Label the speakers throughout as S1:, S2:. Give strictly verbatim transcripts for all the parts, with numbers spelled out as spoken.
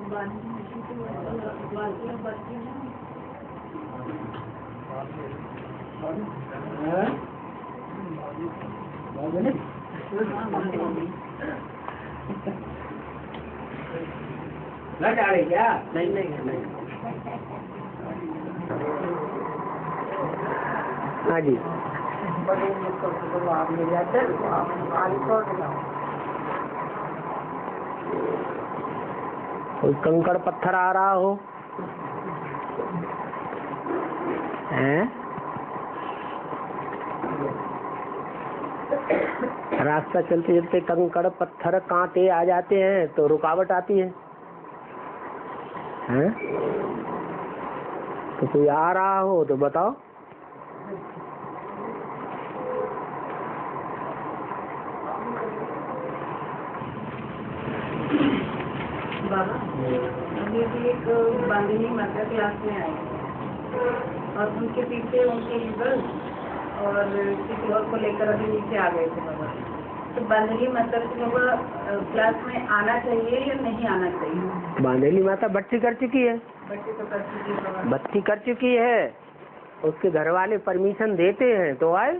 S1: लग आ रही क्या? नहीं नहीं नहीं। हाँ जी। कोई कंकड़ पत्थर आ रहा हो हैं? रास्ता चलते चलते कंकड़ पत्थर कांटे आ जाते हैं तो रुकावट आती है हैं? तो कोई आ रहा हो तो बताओ।
S2: बाबा अभी भी एक बांधनी माता क्लास में आए और उनके पीछे उनके गर्ल और किसी और को लेकर अभी नीचे आ गए थे बाबा। तो बांधनी माता को बाबा क्लास में आना चाहिए या नहीं आना चाहिए?
S1: बांधनी माता बच्ची कर चुकी है।
S2: बच्ची तो कर चुकी है बाबा।
S1: बच्ची कर चुकी है, उसके घर वाले परमिशन देते हैं तो आए,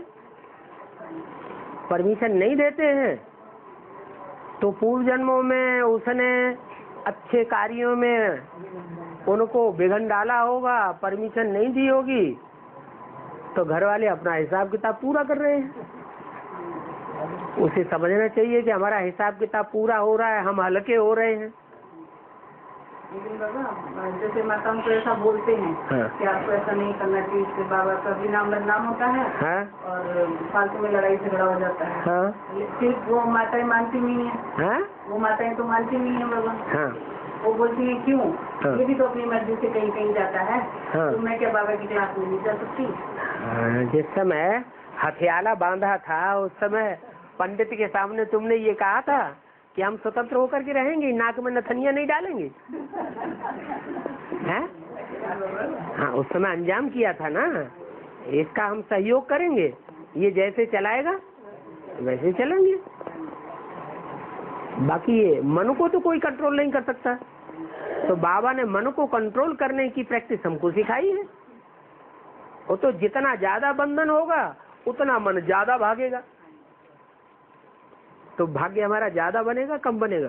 S1: परमिशन नहीं देते हैं तो पूर्व जन्मों में उसने अच्छे कार्यों में उनको बिघन डाला होगा, परमिशन नहीं दी होगी, तो घर वाले अपना हिसाब किताब पूरा कर रहे हैं। उसे समझना चाहिए कि हमारा हिसाब किताब पूरा हो रहा है, हम हल्के हो रहे हैं।
S2: लेकिन बाबा जैसे माताओं को ऐसा बोलते हैं
S1: हाँ।
S2: कि आपको ऐसा नहीं करना चाहिए, इससे बाबा का भी नाम बदनाम होता है
S1: हाँ?
S2: और फालतू में लड़ाई झगड़ा हो जाता है।
S1: हाँ?
S2: फिर वो माताएं मानती नहीं है।
S1: हाँ?
S2: वो माताएं तो मानती नहीं है बाबा।
S1: हाँ?
S2: वो बोलती है क्यों?
S1: हाँ।
S2: ये भी तो अपनी मर्जी से कहीं कहीं जाता है।
S1: हाँ।
S2: तो मैं क्या बाबा की क्लास में नहीं जा सकती?
S1: हाँ, जिस समय हथियाला बांधा था उस समय पंडित के सामने तुमने ये कहा था कि हम स्वतंत्र होकर के रहेंगे, नाक में नथनियां नहीं डालेंगे हैं? हाँ, उस समय अंजाम किया था ना, इसका हम सहयोग करेंगे, ये जैसे चलाएगा वैसे चलेंगे। बाकी ये मन को तो कोई कंट्रोल नहीं कर सकता, तो बाबा ने मन को कंट्रोल करने की प्रैक्टिस हमको सिखाई है। वो तो जितना ज्यादा बंधन होगा उतना मन ज्यादा भागेगा, तो भाग्य हमारा ज्यादा बनेगा कम बनेगा?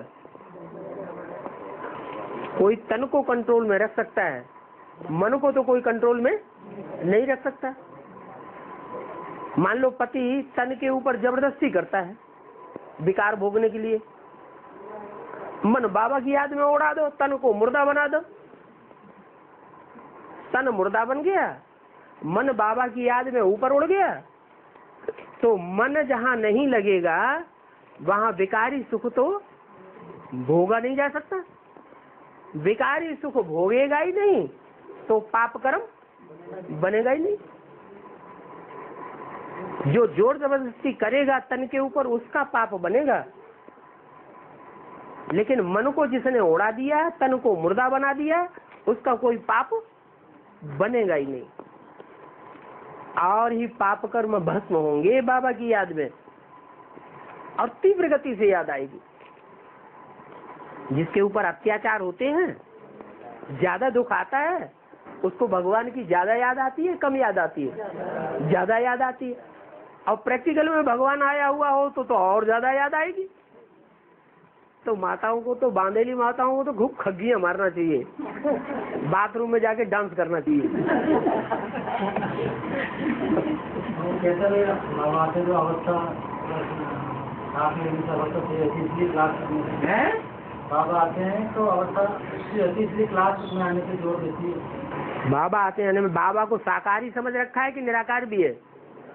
S1: कोई तन को कंट्रोल में रख सकता है, मन को तो कोई कंट्रोल में नहीं रख सकता। मान लो पति तन के ऊपर जबरदस्ती करता है विकार भोगने के लिए, मन बाबा की याद में उड़ा दो, तन को मुर्दा बना दो, तन मुर्दा बन गया, मन बाबा की याद में ऊपर उड़ गया, तो मन जहां नहीं लगेगा वहां विकारी सुख तो भोगा नहीं जा सकता। विकारी सुख भोगेगा ही नहीं तो पाप कर्म बनेगा ही नहीं। जो जोर जबरदस्ती करेगा तन के ऊपर उसका पाप बनेगा, लेकिन मन को जिसने उड़ा दिया, तन को मुर्दा बना दिया, उसका कोई पाप बनेगा ही नहीं। और ही पाप कर्म भस्म होंगे बाबा की याद में, और तीव्र गति से याद आएगी। जिसके ऊपर अत्याचार होते हैं, ज्यादा दुख आता है, उसको भगवान की ज्यादा याद आती है कम याद आती है? ज्यादा याद आती है। और प्रैक्टिकल में भगवान आया हुआ हो तो तो और ज्यादा याद आएगी। तो माताओं को तो, बांधेली माताओं को तो खूब खग्गियां मारना चाहिए, बाथरूम में जाके डांस करना चाहिए।
S3: जो अवस्था
S1: हैं?
S3: बाबा आते हैं तो अवस्था इसलिए क्लास में आने पे जोर देती है।
S1: बाबा आते हैं, बाबा को साकार ही समझ रखा है कि निराकार भी है?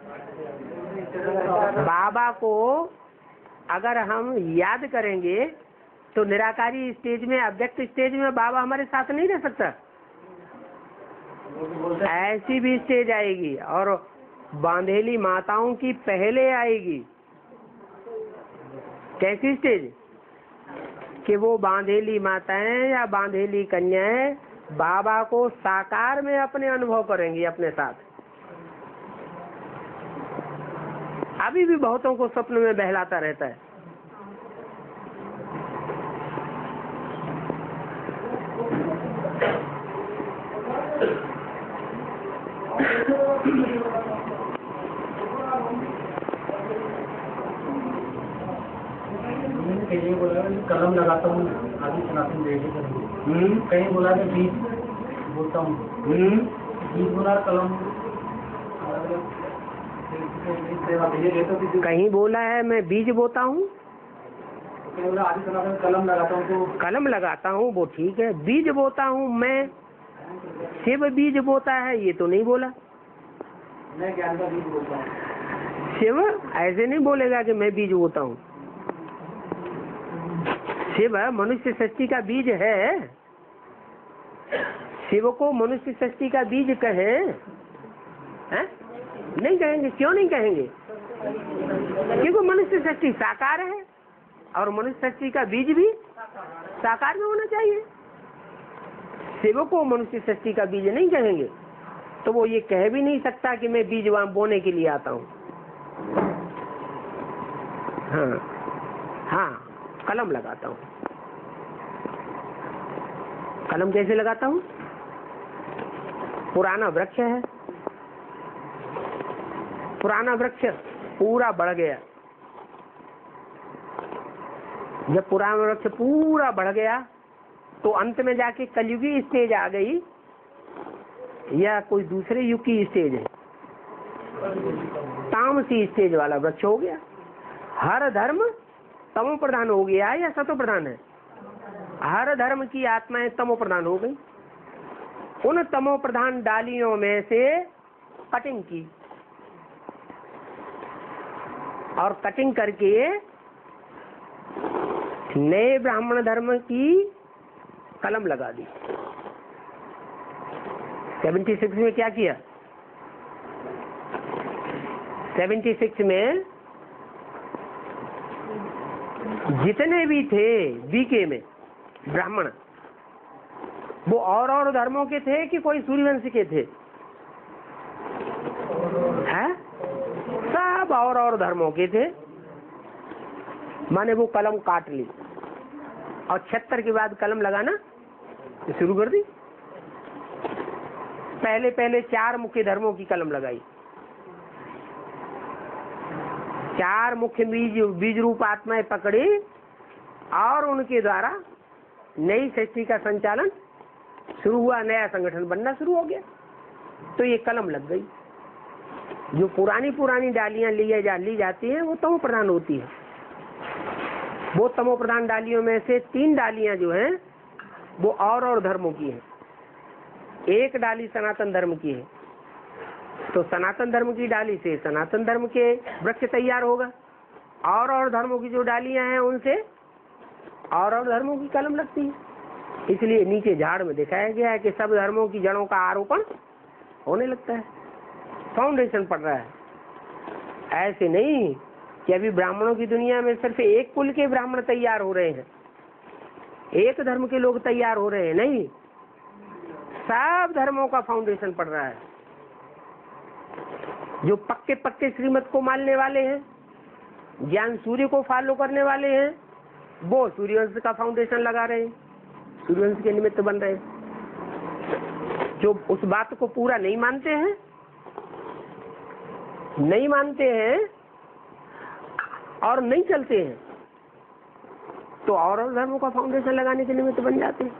S1: बाबा को अगर हम याद करेंगे तो निराकारी स्टेज में, अव्यक्त स्टेज में बाबा हमारे साथ नहीं रह सकता। ऐसी भी स्टेज आएगी और बांधेली माताओं की पहले आएगी। कैसी स्टेज? कि वो बांधेली माताएं या बांधेली कन्याएं बाबा को साकार में अपने अनुभव करेंगी अपने साथ। अभी भी बहुतों को स्वप्न में बहलाता रहता है।
S3: कलम लगाता हूँ आदि सनातन देवी करेंगे।
S1: हम्म
S3: कहीं बोला मैं बीज बोलता हूँ,
S1: हम्म
S3: बीज बोला कलम अलग अलग
S1: कहीं बोला है मैं बीज बोता हूँ,
S3: कहीं बोला आदि सनातन कलम लगाता हूँ तो
S1: कलम लगाता हूँ, वो ठीक है। बीज बोता हूँ मैं, शिव बीज बोता है ये तो नहीं बोला।
S3: मैं ज्ञान का बीज बोलता हूँ।
S1: शिव ऐसे नहीं बोलेगा कि मैं बीज बोता हूँ। शिव मनुष्य सृष्टि का बीज है। शिव को मनुष्य सृष्टि का बीज कहें हैं? नहीं कहेंगे। क्यों नहीं कहेंगे? क्योंकि मनुष्य सृष्टि साकार है और मनुष्य सृष्टि का बीज भी साकार में होना चाहिए। शिव को मनुष्य सृष्टि का बीज नहीं कहेंगे तो वो ये कह भी नहीं सकता कि मैं बीज वहां बोने के लिए आता हूँ। हाँ हाँ कलम लगाता हूँ। कलम कैसे लगाता हूँ? पुराना वृक्ष है, पुराना वृक्ष पूरा बढ़ गया। जब पुराना वृक्ष पूरा बढ़ गया तो अंत में जाके कलयुगी स्टेज आ गई या कोई दूसरे युग की स्टेज है? तामसी स्टेज वाला वृक्ष हो गया। हर धर्म तमो प्रधान हो गया या सतो प्रधान है? हर धर्म की आत्माएं तमो प्रधान हो गई। उन तमो प्रधान डालियों में से कटिंग की और कटिंग करके नए ब्राह्मण धर्म की कलम लगा दी। छिहत्तर में क्या किया? छिहत्तर में जितने भी थे बीके में ब्राह्मण वो और और धर्मों के थे कि कोई सूर्यवंश के थे? हैं? सब और और धर्मों के थे। माने वो कलम काट ली और छिहत्तर के बाद कलम लगाना शुरू कर दी। पहले पहले चार मुख्य धर्मों की कलम लगाई। चार मुख्य बीज बीज रूप आत्माएं पकड़ी और उनके द्वारा नई सृष्टि का संचालन शुरू हुआ। नया संगठन बनना शुरू हो गया। तो ये कलम लग गई। जो पुरानी पुरानी डालियां ली जा ली जाती हैं वो तमो प्रधान होती है। वो तमो प्रधान डालियों में से तीन डालियां जो हैं वो और और धर्मों की हैं। एक डाली सनातन धर्म की है। तो सनातन धर्म की डाली से सनातन धर्म के वृक्ष तैयार होगा। और और धर्मों की जो डालियां हैं उनसे और और धर्मों की कलम लगती है। इसलिए नीचे झाड़ में दिखाया गया है कि सब धर्मों की जड़ों का आरोपण होने लगता है। फाउंडेशन पड़ रहा है। ऐसे नहीं कि अभी ब्राह्मणों की दुनिया में सिर्फ एक कुल के ब्राह्मण तैयार हो रहे हैं, एक धर्म के लोग तैयार हो रहे हैं। नहीं, सब धर्मों का फाउंडेशन पड़ रहा है। जो पक्के पक्के श्रीमत को मानने वाले हैं, ज्ञान सूर्य को फॉलो करने वाले हैं, वो सूर्यवंश का फाउंडेशन लगा रहे हैं, सूर्यवंश के निमित्त बन रहे हैं। जो उस बात को पूरा नहीं मानते हैं नहीं मानते हैं और नहीं चलते हैं तो और और धर्मों का फाउंडेशन लगाने के निमित्त बन जाते हैं।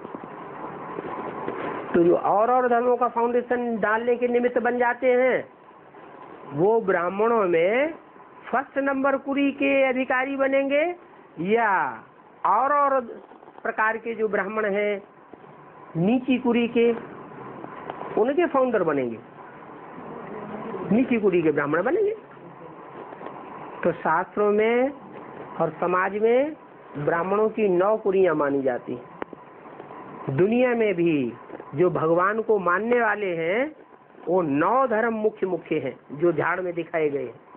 S1: तो जो और और धर्मों का फाउंडेशन डालने के निमित्त बन जाते हैं वो ब्राह्मणों में फर्स्ट नंबर कुरी के अधिकारी बनेंगे या और और प्रकार के जो ब्राह्मण हैं नीची कुरी के उनके फाउंडर बनेंगे, नीची कुरी के ब्राह्मण बनेंगे। तो शास्त्रों में और समाज में ब्राह्मणों की नौ कुरियां मानी जाती हैं। दुनिया में भी जो भगवान को मानने वाले हैं वो नौ धर्म मुख्य मुख्य हैं जो झाड़ में दिखाए गए हैं।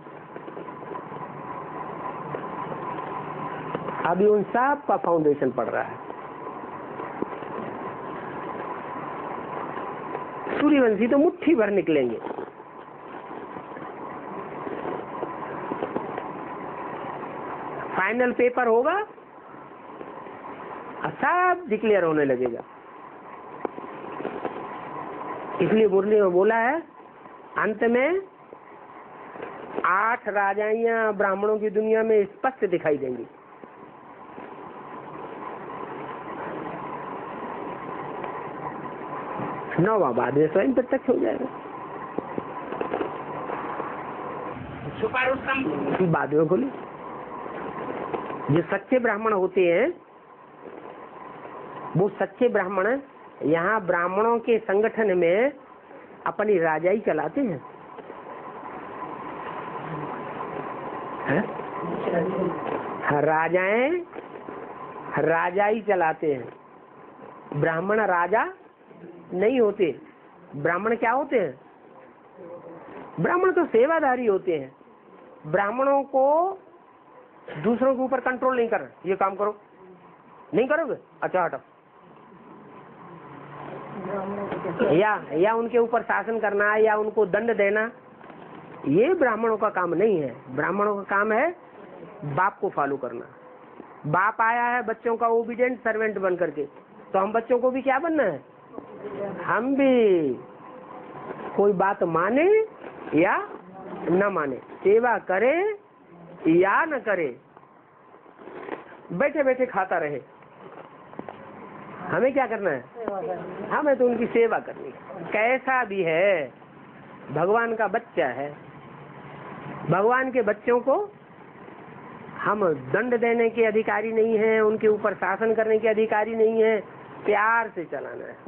S1: अभी उन सब का फाउंडेशन पड़ रहा है। सूर्यवंशी तो मुट्ठी भर निकलेंगे। फाइनल पेपर होगा और सब डिक्लेयर होने लगेगा। इसलिए मुरली में बोला है अंत में आठ राजाइयां ब्राह्मणों की दुनिया में स्पष्ट दिखाई देंगी। नौवां बाद में स्वयं प्रत्यक्ष हो जाएगा। बाद में बोले जो सच्चे ब्राह्मण होते हैं वो सच्चे ब्राह्मण यहाँ ब्राह्मणों के संगठन में अपनी राजाई चलाते हैं, है? राजाएं राजाई चलाते हैं। ब्राह्मण राजा नहीं होते। ब्राह्मण क्या होते हैं? ब्राह्मण तो सेवाधारी होते हैं। ब्राह्मणों को दूसरों के ऊपर कंट्रोल नहीं कर, ये काम करो, नहीं करोगे, अच्छा हटो, या या उनके ऊपर शासन करना या उनको दंड देना, ये ब्राह्मणों का काम नहीं है। ब्राह्मणों का काम है बाप को फॉलो करना। बाप आया है बच्चों का ओबीडिएंट सर्वेंट बन करके, तो हम बच्चों को भी क्या बनना है? हम भी कोई बात माने या न माने, सेवा करे या न करे, बैठे बैठे खाता रहे, हमें क्या करना है? हमें तो उनकी सेवा करनी है। कैसा भी है, भगवान का बच्चा है। भगवान के बच्चों को हम दंड देने के अधिकारी नहीं हैं, उनके ऊपर शासन करने के अधिकारी नहीं है, प्यार से चलाना है।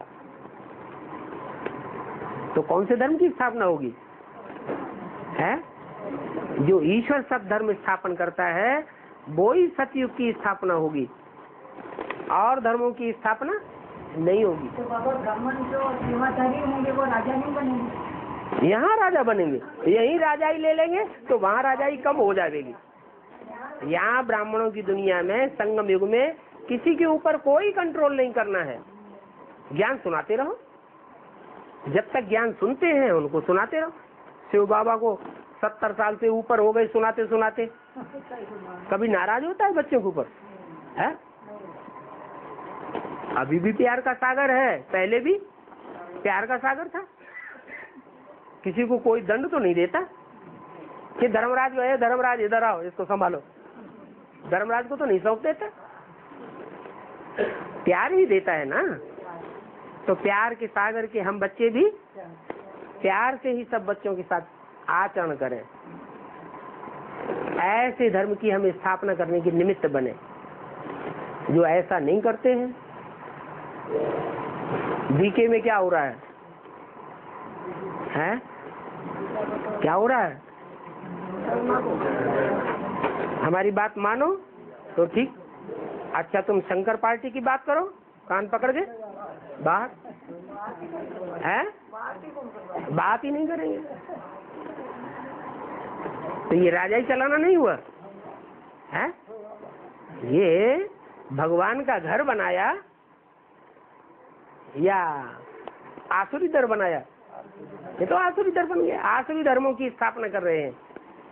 S1: तो कौन से धर्म की स्थापना होगी? है जो ईश्वर सब धर्म स्थापन करता है वो ही सतयुग की स्थापना होगी, और धर्मों की स्थापना नहीं होगी।
S2: तो बाबा ब्राह्मण जो सेवाधारी होंगे वो राजा नहीं बनेंगे?
S1: यहाँ राजा बनेंगे, यही राजाई ले लेंगे तो वहाँ राजाई कम हो जाएगी। यहाँ ब्राह्मणों की दुनिया में संगम युग में किसी के ऊपर कोई कंट्रोल नहीं करना है। ज्ञान सुनाते रहो, जब तक ज्ञान सुनते हैं उनको सुनाते रहो। शिव बाबा को सत्तर साल से ऊपर हो गए सुनाते सुनाते, कभी नाराज होता है बच्चों के ऊपर? है अभी भी प्यार का सागर है, पहले भी प्यार का सागर था। किसी को कोई दंड तो नहीं देता कि धर्मराज गए, धर्मराज इधर आओ, इसको संभालो। धर्मराज को तो नहीं सौंप देता, प्यार ही देता है ना। तो प्यार के सागर के हम बच्चे भी प्यार से ही सब बच्चों के साथ आचरण करें। ऐसे धर्म की हम स्थापना करने के निमित्त बने। जो ऐसा नहीं करते हैं, बीके में क्या हो रहा है? हैं? क्या हो रहा है? हमारी बात मानो तो ठीक। अच्छा तुम शंकर पार्टी की बात करो, कान पकड़ के बाहर है, बात ही नहीं करेंगे। तो ये राजाई चलाना नहीं हुआ है? ये भगवान का घर बनाया या आसुरी दर बनाया? ये तो आसुरी दर बन गया। आसुरी धर्मों की स्थापना कर रहे हैं।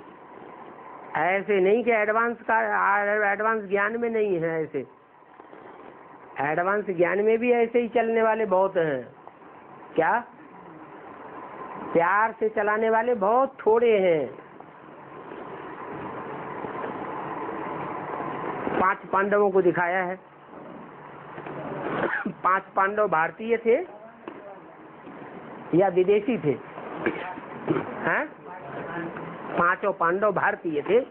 S1: ऐसे नहीं कि एडवांस का एडवांस ज्ञान में नहीं है, ऐसे एडवांस ज्ञान में भी ऐसे ही चलने वाले बहुत हैं। क्या? प्यार से चलाने वाले बहुत थोड़े हैं। पांच पांडवों को दिखाया है। पांच पांडव भारतीय थे या विदेशी थे? हैं? पांचों पांडव भारतीय थे,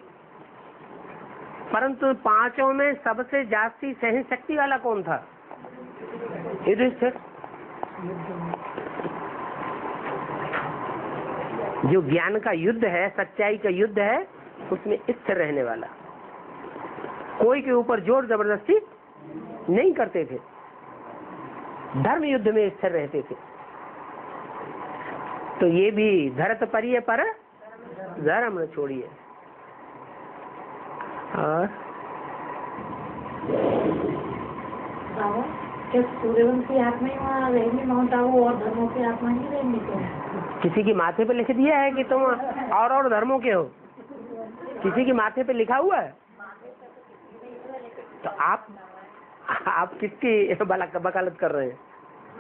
S1: परंतु पांचों में सबसे जास्ती सहन शक्ति वाला कौन था? युधिष्ठिर। जो ज्ञान का युद्ध है, सच्चाई का युद्ध है, उसमें स्थिर रहने वाला, कोई के ऊपर जोर जबरदस्ती नहीं करते थे, धर्म युद्ध में स्थिर रहते थे। तो ये भी धरत परिये पर धर्म न छोड़िए। और
S2: सूर्यवंशी आत्मा ही वहाँ रहेंगे, माउंट आबू और धर्मों की आत्मा ही रहेंगे? तो
S1: किसी की माथे पे लिख दिया है कि तुम और और धर्मों के हो? किसी की माथे पे लिखा हुआ है? तो आप आप किसकी वकालत कर रहे हैं?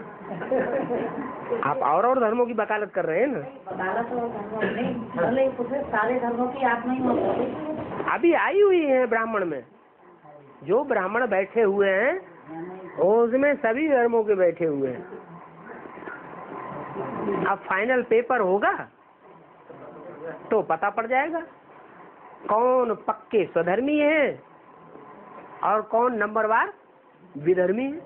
S1: आप और और धर्मों की वकालत कर रहे हैं ना?
S2: वकालत और धर्मों नहीं, सारे धर्मों की आत्मा ही होती।
S1: अभी आई हुई है ब्राह्मण में, जो ब्राह्मण बैठे हुए हैं उसमें सभी धर्मों के बैठे हुए हैं। अब फाइनल पेपर होगा तो पता पड़ जाएगा कौन पक्के स्वधर्मी है और कौन नंबरवार विधर्मी है।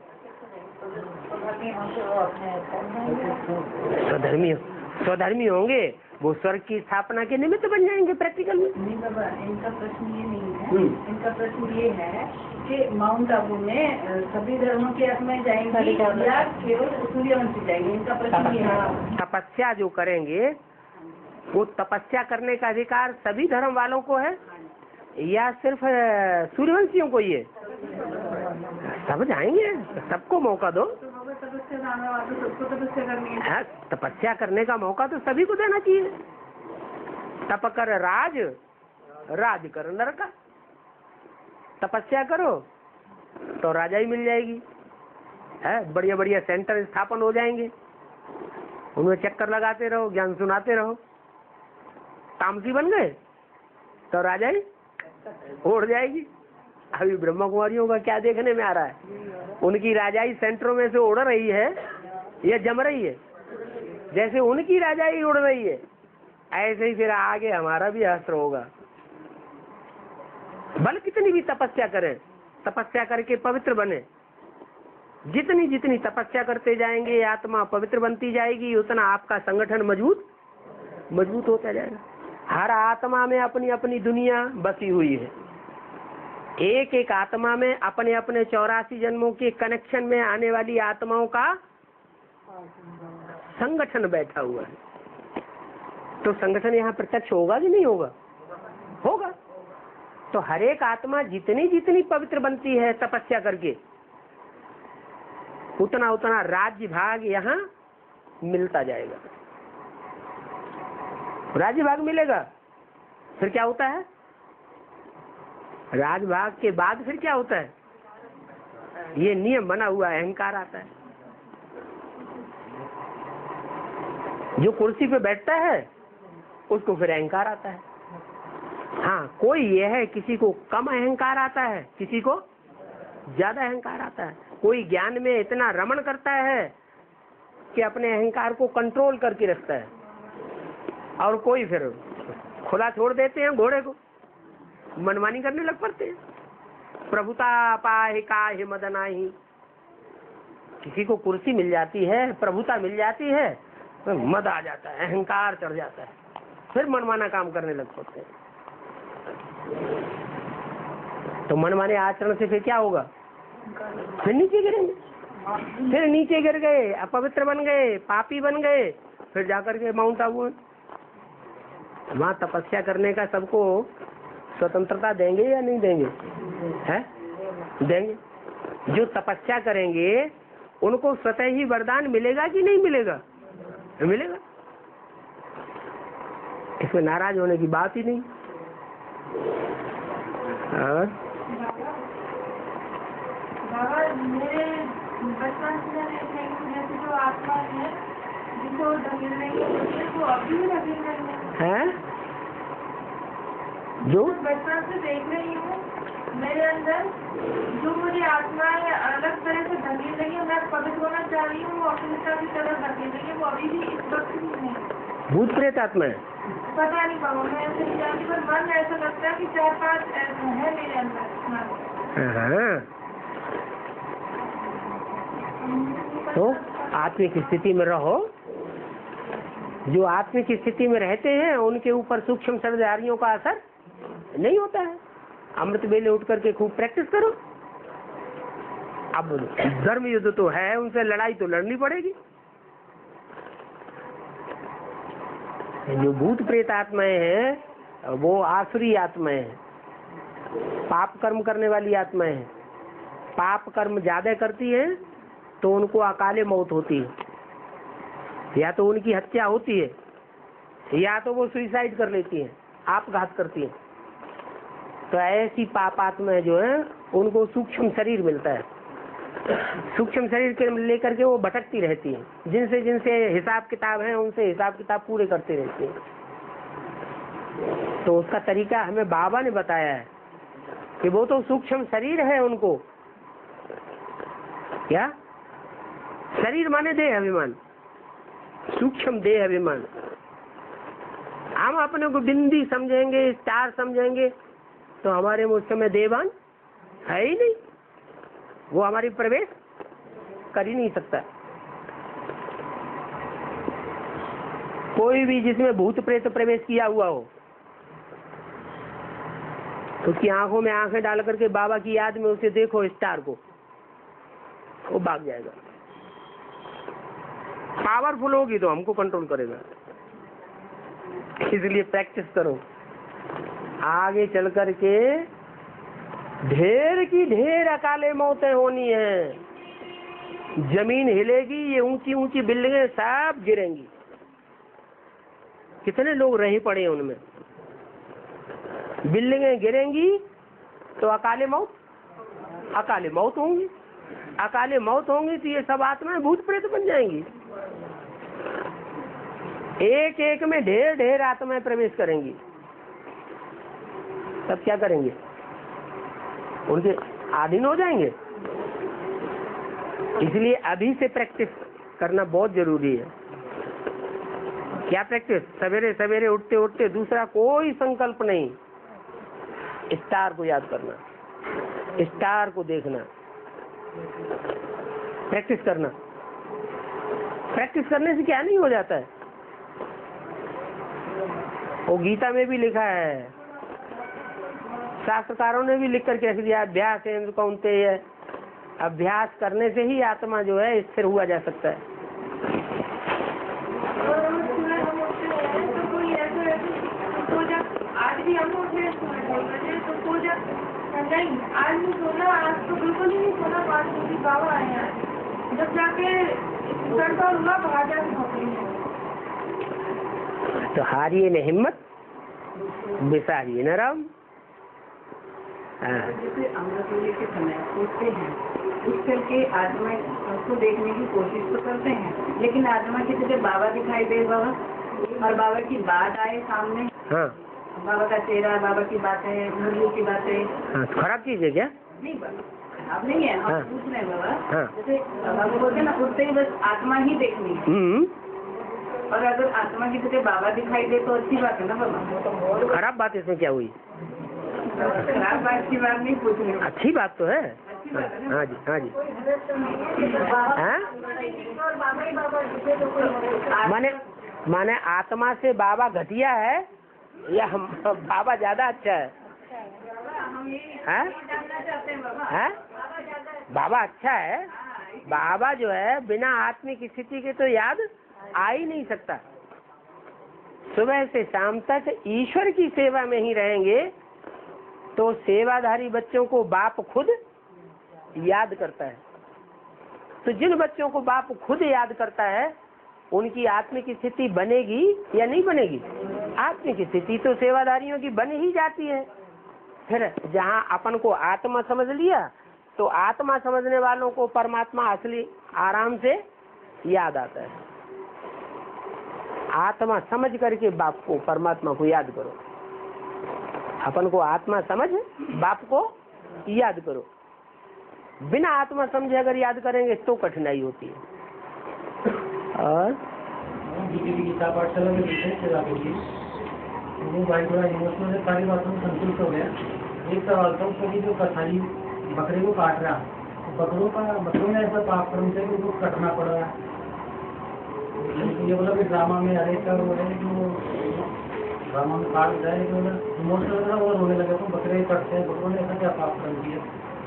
S1: स्वधर्मी स्वधर्मी होंगे वो स्वर्ग की स्थापना के निमित्त बन जाएंगे प्रैक्टिकल में।
S2: नहीं बाबा, इनका प्रश्न ये नहीं है। इनका प्रश्न ये है कि माउंट आबू में सभी धर्मों की आत्माएं जाएंगी या केवल सूर्यवंशी जाएंगे? इनका प्रश्न ये है।
S1: तपस्या जो करेंगे वो तपस्या करने का अधिकार सभी धर्म वालों को है या सिर्फ सूर्यवंशियों को? ये सब जाएंगे, सबको मौका दो। हाँ, तपस्या करने का मौका तो सभी को देना चाहिए। तप कर राज, राज कर नरका। तपस्या करो तो राजा ही मिल जाएगी है, बढ़िया बढ़िया सेंटर स्थापन हो जाएंगे, उनमें चक्कर लगाते रहो, ज्ञान सुनाते रहो। तामसी बन गए तो राजा ही उड़ जाएगी। अभी ब्रह्मा कुमारियों का क्या देखने में आ रहा है, उनकी राजाई सेंटरों में से उड़ रही है या जम रही है? जैसे उनकी राजाई उड़ रही है ऐसे ही फिर आगे हमारा भी अस्त्र होगा। भले कितनी भी तपस्या करें, तपस्या करके पवित्र बने, जितनी जितनी तपस्या करते जाएंगे आत्मा पवित्र बनती जाएगी, उतना आपका संगठन मजबूत मजबूत होता जाएगा। हर आत्मा में अपनी अपनी दुनिया बसी हुई है, एक एक आत्मा में अपने अपने चौरासी जन्मों के कनेक्शन में आने वाली आत्माओं का संगठन बैठा हुआ है। तो संगठन यहाँ प्रत्यक्ष होगा कि नहीं होगा? होगा। तो हर एक आत्मा जितनी जितनी पवित्र बनती है तपस्या करके, उतना उतना राज्य भाग यहाँ मिलता जाएगा। राज्य भाग मिलेगा, फिर क्या होता है? राज भाग के बाद फिर क्या होता है? ये नियम बना हुआ अहंकार आता है। जो कुर्सी पे बैठता है उसको फिर अहंकार आता है। हाँ, कोई ये है किसी को कम अहंकार आता है, किसी को ज्यादा अहंकार आता है। कोई ज्ञान में इतना रमण करता है कि अपने अहंकार को कंट्रोल करके रखता है, और कोई फिर खुला छोड़ देते हैं घोड़े को, मनमानी करने लग पड़ते हैं। प्रभुता पाहि काहि मदनाहि। किसी को कुर्सी मिल जाती है, प्रभुता मिल जाती है, तो मद आ जाता है, अहंकार चढ़ जाता है, फिर मनमाना काम करने लग पड़ते हैं। तो मनमाने आचरण से फिर क्या होगा? फिर नीचे गिरेंगे, फिर नीचे गिर गए, अपवित्र बन गए, पापी बन गए, फिर जाकर के माउंट आबू वहाँ तपस्या करने का सबको स्वतंत्रता देंगे या नहीं देंगे? हैं? देंगे। जो तपस्या करेंगे उनको स्वतः ही वरदान मिलेगा कि नहीं मिलेगा? मिलेगा। इसमें नाराज होने की बात ही नहीं। और
S2: बाबा, मेरे बचपन से जो आत्मा है जिसको धकेल नहीं है वो अभी भी धकेल नहीं
S1: है, जो
S2: बचपन से देख रही हूँ मेरे अंदर जो मुझे आत्मा है अलग तरह से धकेल रही है। मैं पवित्र होना चाह रही हूँ, वो अपनी की तरह धकेल रही है, वो अभी भी इस वक्त भी नहीं। भूत
S1: प्रेत आत्मा है?
S2: पता नहीं बाबा, मैं ऐसे नहीं जानती, पर मन ऐसा लगता है कि चार पाँच है मेरे अंदर।
S1: हाँ, तो आत्मिक स्थिति में रहो। जो आत्मिक स्थिति में रहते हैं उनके ऊपर सूक्ष्म शरीरधारियों का असर नहीं होता है। अमृत बेले उठ करके खूब प्रैक्टिस करो। अब धर्म युद्ध तो है, उनसे लड़ाई तो लड़नी पड़ेगी। जो भूत प्रेत आत्माएं हैं वो आसुरी आत्माएं हैं, पाप कर्म करने वाली आत्माएं हैं। पाप कर्म ज्यादा करती है तो उनको अकाले मौत होती है, या तो उनकी हत्या होती है, या तो वो सुसाइड कर लेती हैं, आपघात करती हैं। तो ऐसी पाप आत्माएं जो है उनको सूक्ष्म शरीर मिलता है। सूक्ष्म शरीर के लेकर के वो भटकती रहती हैं, जिनसे जिनसे हिसाब किताब है उनसे हिसाब किताब पूरे करते रहते हैं। तो उसका तरीका हमें बाबा ने बताया है कि वो तो सूक्ष्म शरीर है, उनको क्या शरीर माने देह अभिमान, सूक्ष्म देह अभिमान। हम अपने को बिंदी समझेंगे, स्टार समझेंगे, तो हमारे में उस समय देवान है ही नहीं, वो हमारी प्रवेश कर ही नहीं सकता। कोई भी जिसमें भूत प्रेत प्रवेश किया हुआ हो, तो उसकी आंखों में आंखें डाल करके बाबा की याद में उसे देखो स्टार को, वो भाग जाएगा। पावरफुल होगी तो हमको कंट्रोल करेगा। इसलिए प्रैक्टिस करो, आगे चल करके ढेर की ढेर अकाले मौतें होनी है। जमीन हिलेगी, ये ऊंची ऊंची बिल्डिंगें सब गिरेंगी। कितने लोग रहे पड़े हैं उनमें। बिल्डिंगें गिरेंगी तो अकाले मौत अकाले मौत होंगी। अकाले मौत होंगी तो ये सब आत्माएं भूत प्रेत बन जाएंगी। एक एक में ढेर ढेर आत्माएं प्रवेश करेंगी। तब क्या करेंगे? उनके अधीन हो जाएंगे। इसलिए अभी से प्रैक्टिस करना बहुत जरूरी है। क्या प्रैक्टिस? सवेरे सवेरे उठते उठते दूसरा कोई संकल्प नहीं, स्टार को याद करना, स्टार को देखना, प्रैक्टिस करना। प्रैक्टिस करने से क्या नहीं हो जाता है। वो गीता में भी लिखा है, शास्त्रकारों ने भी लिख करके रख दिया, अभ्यास इंद्र कौन्तेय है। अभ्यास करने से ही आत्मा जो है स्थिर हुआ जा सकता है।
S2: आज भी हम उठे तो पूजा नहीं, आज नहीं सोना, आज तो बिल्कुल ही नहीं सोना। पाँच बजे बाबा आए हैं, जब जाके हुआ बाहर जाके सोते।
S1: तो हारिए न हिम्मत, बिसारिए न राम।
S2: जैसे अमृतवेले के समय सोचते हैं, उस करके आत्मा उसको देखने की कोशिश तो करते हैं, लेकिन आत्मा की जगह बाबा दिखाई दे बाबा, और बाबा की बात आए सामने। हाँ। बाबा का चेहरा, बाबा की बातें, मुरली की बातें।
S1: हाँ, खराब चीज है क्या?
S2: नहीं बाबा, खराब नहीं है। हम पूछ रहे हैं बाबा।
S1: हाँ।
S2: जैसे बाबा बोलते ना, उठते ही बस आत्मा ही देखनी है, और अगर आत्मा की जगह बाबा दिखाई दे तो अच्छी बात है ना बाबा।
S1: खराब बात इसमें क्या हुई?
S2: खराब बात की बात नहीं पूछ रहे,
S1: अच्छी बात तो है। हाँ जी, हाँ जी। माने माने आत्मा से बाबा घटिया है या हम बाबा ज्यादा अच्छा है? हैं? हैं? बाबा अच्छा है। बाबा जो है बिना आत्मिक स्थिति के तो याद आ ही नहीं सकता। सुबह से शाम तक ईश्वर की सेवा में ही रहेंगे तो सेवाधारी बच्चों को बाप खुद याद करता है। तो जिन बच्चों को बाप खुद याद करता है उनकी आत्मिक स्थिति बनेगी या नहीं बनेगी? आत्मिक स्थिति तो सेवाधारियों की बन ही जाती है। फिर जहाँ अपन को आत्मा समझ लिया तो आत्मा समझने वालों को परमात्मा असली आराम से याद आता है। आत्मा समझ करके बाप को, परमात्मा को याद करो। अपन को आत्मा समझ बाप को याद करो। बिना आत्मा समझे अगर याद करेंगे तो कठिनाई होती है। और
S3: गीता पाठशाला में वो भाई थोड़ा इमोशनल है, सारी बातों में संतुष्ट हो गया। एक सवाल था उसका कि जो कसाई बकरे को काट रहा, तो बकरों का बकरों में ऐसा पाप कर्म से उनको कटना पड़ रहा है। ये बोला कि ड्रामा में अरे क्या वो है जो ड्रामा में काट जाए, जो इमोशनल था वो रोने लगे। तो बकरे कटते हैं, बकरों ने ऐसा क्या पाप कर्म किया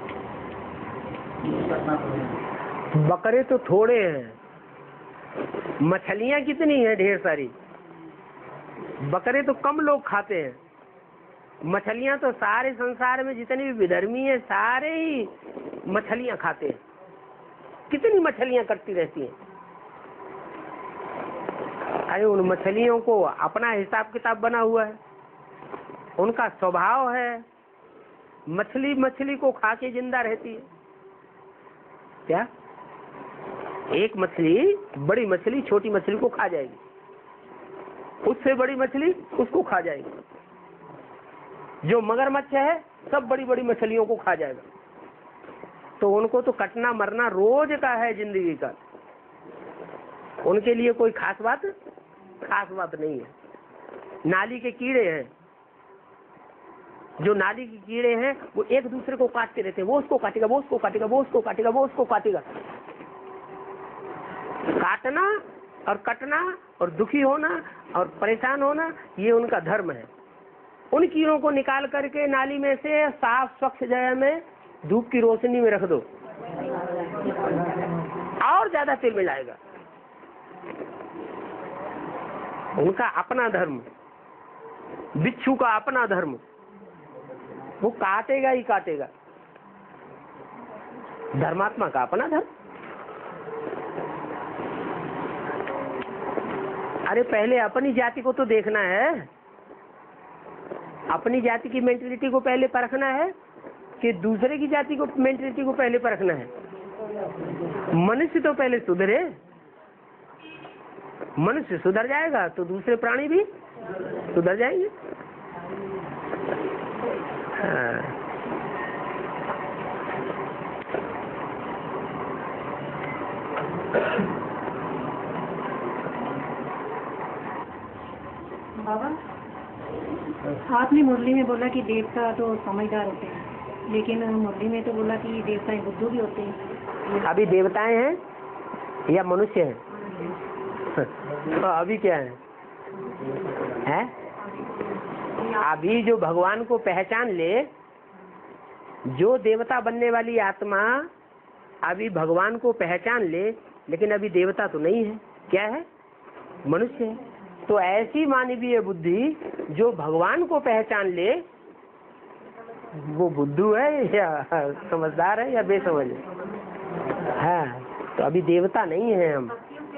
S3: कटना पड़ेगा?
S1: बकरे तो थोड़े हैं, मछलियां कितनी हैं? ढेर सारी। बकरे तो कम लोग खाते हैं। मछलियां तो सारे संसार में जितनी भी विधर्मी है सारे ही मछलियां खाते हैं। कितनी मछलियां कटती रहती हैं। अरे उन मछलियों को अपना हिसाब किताब बना हुआ है, उनका स्वभाव है। मछली मछली को खा के जिंदा रहती है। क्या? एक मछली, बड़ी मछली छोटी मछली को खा जाएगी, उससे बड़ी मछली उसको खा जाएगी। जो मगरमच्छ है सब बड़ी बड़ी मछलियों को खा जाएगा। तो उनको तो कटना मरना रोज का है जिंदगी का। उनके लिए कोई खास बात खास बात नहीं है। नाली के कीड़े हैं, जो नाली के कीड़े हैं वो एक दूसरे को काटते रहते हैं, वो उसको काटेगा, वो उसको काटेगा, वो उसको काटेगा, वो उसको काटेगा। काटना और कटना और दुखी होना और परेशान होना, ये उनका धर्म है। उन कीड़ों को निकाल करके नाली में से साफ स्वच्छ जगह में धूप की रोशनी में रख दो, और ज्यादा तेल मिल जाएगा। उनका अपना धर्म, बिच्छू का अपना धर्म, वो काटेगा ही काटेगा। धर्मात्मा का अपना धर्म। अरे पहले अपनी जाति को तो देखना है, अपनी जाति की मेंटेलिटी को पहले परखना है कि दूसरे की जाति को मेंटेलिटी को पहले परखना है। मनुष्य तो पहले सुधरे, मनुष्य सुधर जाएगा तो दूसरे प्राणी भी सुधर जाएंगे। हाँ।
S2: बाबा, आपने मुरली में बोला कि देवता तो समझदार होते हैं, लेकिन मुरली में तो बोला कि देवता बुद्धू भी होते हैं।
S1: अभी देवताएं हैं या मनुष्य हैं? तो अभी क्या है, है? अभी जो भगवान को पहचान ले, जो देवता बनने वाली आत्मा अभी भगवान को पहचान ले, लेकिन अभी देवता तो नहीं है, क्या है? मनुष्य है। तो ऐसी मानवीय बुद्धि जो भगवान को पहचान ले, वो बुद्धू है या समझदार है या बेसमझ है? हाँ, तो अभी देवता नहीं है हम।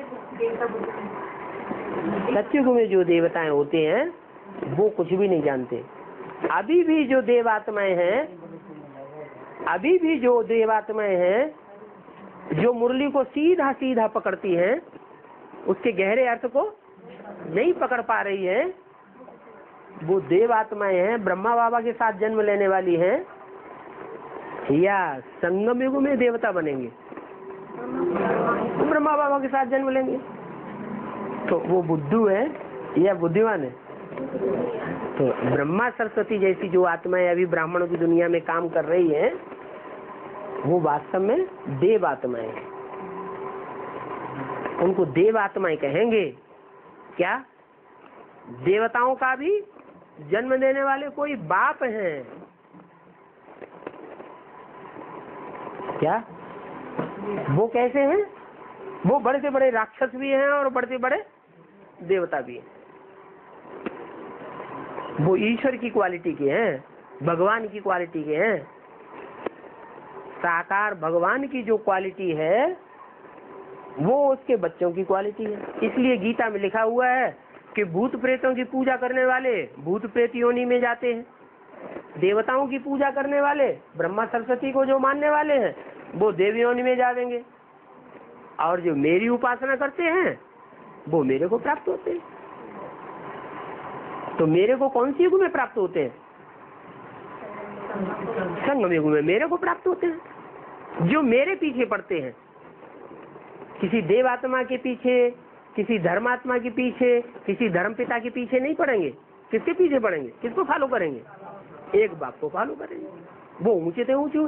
S1: सत्युग में जो देवताएं होते हैं वो कुछ भी नहीं जानते। अभी भी जो देवात्माएं हैं, अभी भी जो देवात्माएं हैं, जो मुरली को सीधा सीधा पकड़ती हैं, उसके गहरे अर्थ को नहीं पकड़ पा रही है, वो देवात्माएं हैं, ब्रह्मा बाबा के साथ जन्म लेने वाली हैं या संगम युग में देवता बनेंगे, ब्रह्मा बाबा के साथ जन्म लेंगे। तो वो बुद्धू है या बुद्धिमान है? तो ब्रह्मा सरस्वती जैसी जो आत्माएं अभी ब्राह्मणों की दुनिया में काम कर रही हैं, वो वास्तव में देव आत्माएं हैं। उनको देव आत्माएं कहेंगे। क्या? देवताओं का भी जन्म देने वाले कोई बाप हैं क्या? वो कैसे हैं? वो बड़े से बड़े राक्षस भी हैं और बड़े से बड़े देवता भी हैं। वो ईश्वर की क्वालिटी के हैं, भगवान की क्वालिटी के हैं। साकार भगवान की जो क्वालिटी है वो उसके बच्चों की क्वालिटी है। इसलिए गीता में लिखा हुआ है कि भूत प्रेतों की पूजा करने वाले भूत प्रेत योनि में जाते हैं, देवताओं की पूजा करने वाले ब्रह्मा सरस्वती को जो मानने वाले हैं वो देव योनि में जाएंगे, और जो मेरी उपासना करते हैं वो मेरे को प्राप्त होते हैं। तो मेरे को कौन सी युग में प्राप्त होते हैं? संगम युग में मेरे को प्राप्त होते हैं। जो मेरे पीछे पड़ते हैं, किसी देवात्मा के पीछे, किसी धर्मात्मा के पीछे, किसी धर्मपिता के पीछे नहीं पड़ेंगे। किसके पीछे पड़ेंगे? किसको फॉलो करेंगे? एक बाप को फॉलो करेंगे। वो ऊंचे थे ऊंचे हुए।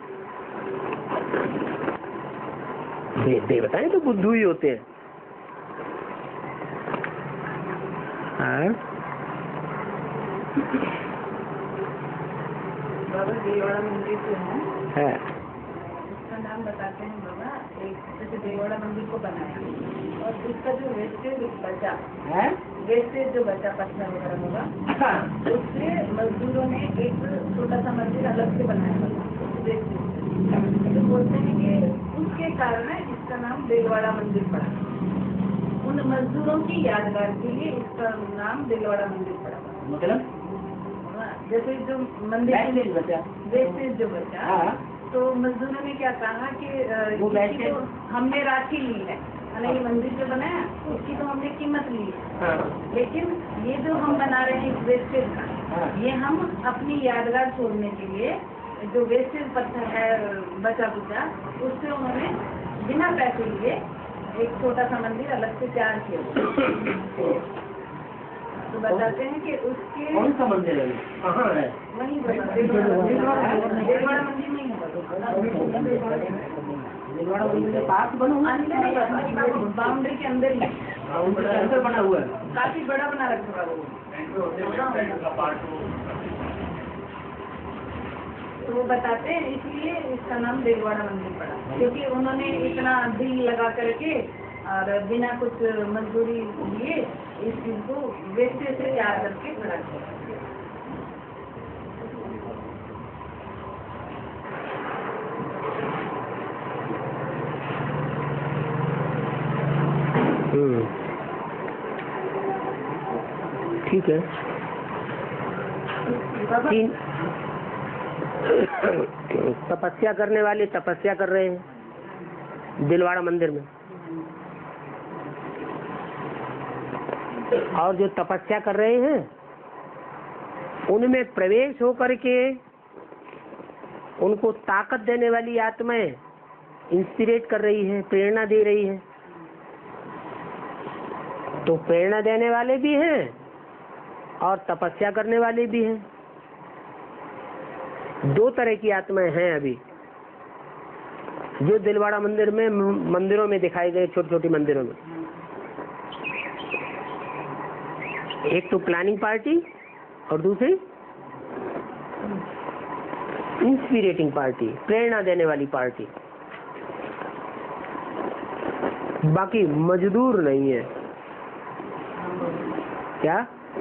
S1: दे, देवताएं तो बुद्धू ही होते हैं।
S2: बाबा देवड़ा मंदिर जो है,
S1: है
S2: उसका नाम बताते हैं बाबा। एक जैसे देवड़ा मंदिर को बनाया और उसका जो वेस्टेज बचा है, वेस्टेज जो बचा पत्थर वगैरह होगा, उससे मजदूरों ने एक छोटा सा मंदिर अलग से बनाया वेस्टेज। तो बोलते हैं कि उसके कारण इसका नाम देववाड़ा मंदिर पड़ा। उन मजदूरों की यादगार के लिए इसका नाम देववाड़ा मंदिर पड़ा।
S3: मतलब
S2: जैसे जो मंदिर
S3: बचा,
S2: वेस्टेज जो बचा, तो मजदूरों ने क्या कहा कि
S3: वो
S2: किसी तो हमने राशि ली है, ये मंदिर जो बनाया उसकी तो हमने कीमत ली है, लेकिन ये जो हम बना रहे हैं वेस्टेज का, ये हम अपनी यादगार छोड़ने के लिए जो वेस्टेज पत्थर है बचा बुचा, उससे उन्होंने बिना पैसे लिए एक छोटा सा मंदिर अलग से तैयार किया हुआ। तो बताते हैं कि उसके
S3: कौन सा मंदिर है, कहाँ है?
S2: वही देववाड़ा मंदिर नहीं है,
S3: दिलवाड़ा मंदिर के पास बना हुआ है,
S2: बाउंड्री के अंदर ही
S3: अंदर बना हुआ है।
S2: काफी बड़ा बना रखा है वो। तो वो बताते हैं इसलिए इसका नाम देववाड़ा मंदिर पड़ा, क्योंकि उन्होंने इतना दिल लगा करके और बिना कुछ मजदूरी लिए इस चीज को वेस्टे से तैयार करके खड़ा किया।
S1: ठीक है। तीन तपस्या करने वाले तपस्या कर रहे हैं दिलवाड़ा मंदिर में, और जो तपस्या कर रहे हैं उनमें प्रवेश होकर के उनको ताकत देने वाली आत्माएं इंस्पिरेट कर रही है, प्रेरणा दे रही है। तो प्रेरणा देने वाले भी हैं और तपस्या करने वाले भी हैं। दो तरह की आत्माएं हैं अभी जो दिलवाड़ा मंदिर में मंदिरों में दिखाई गए, छोटी छोटी मंदिरों में। एक तो प्लानिंग पार्टी और दूसरी इंस्पिरेटिंग पार्टी, प्रेरणा देने वाली पार्टी। बाकी मजदूर नहीं है। क्या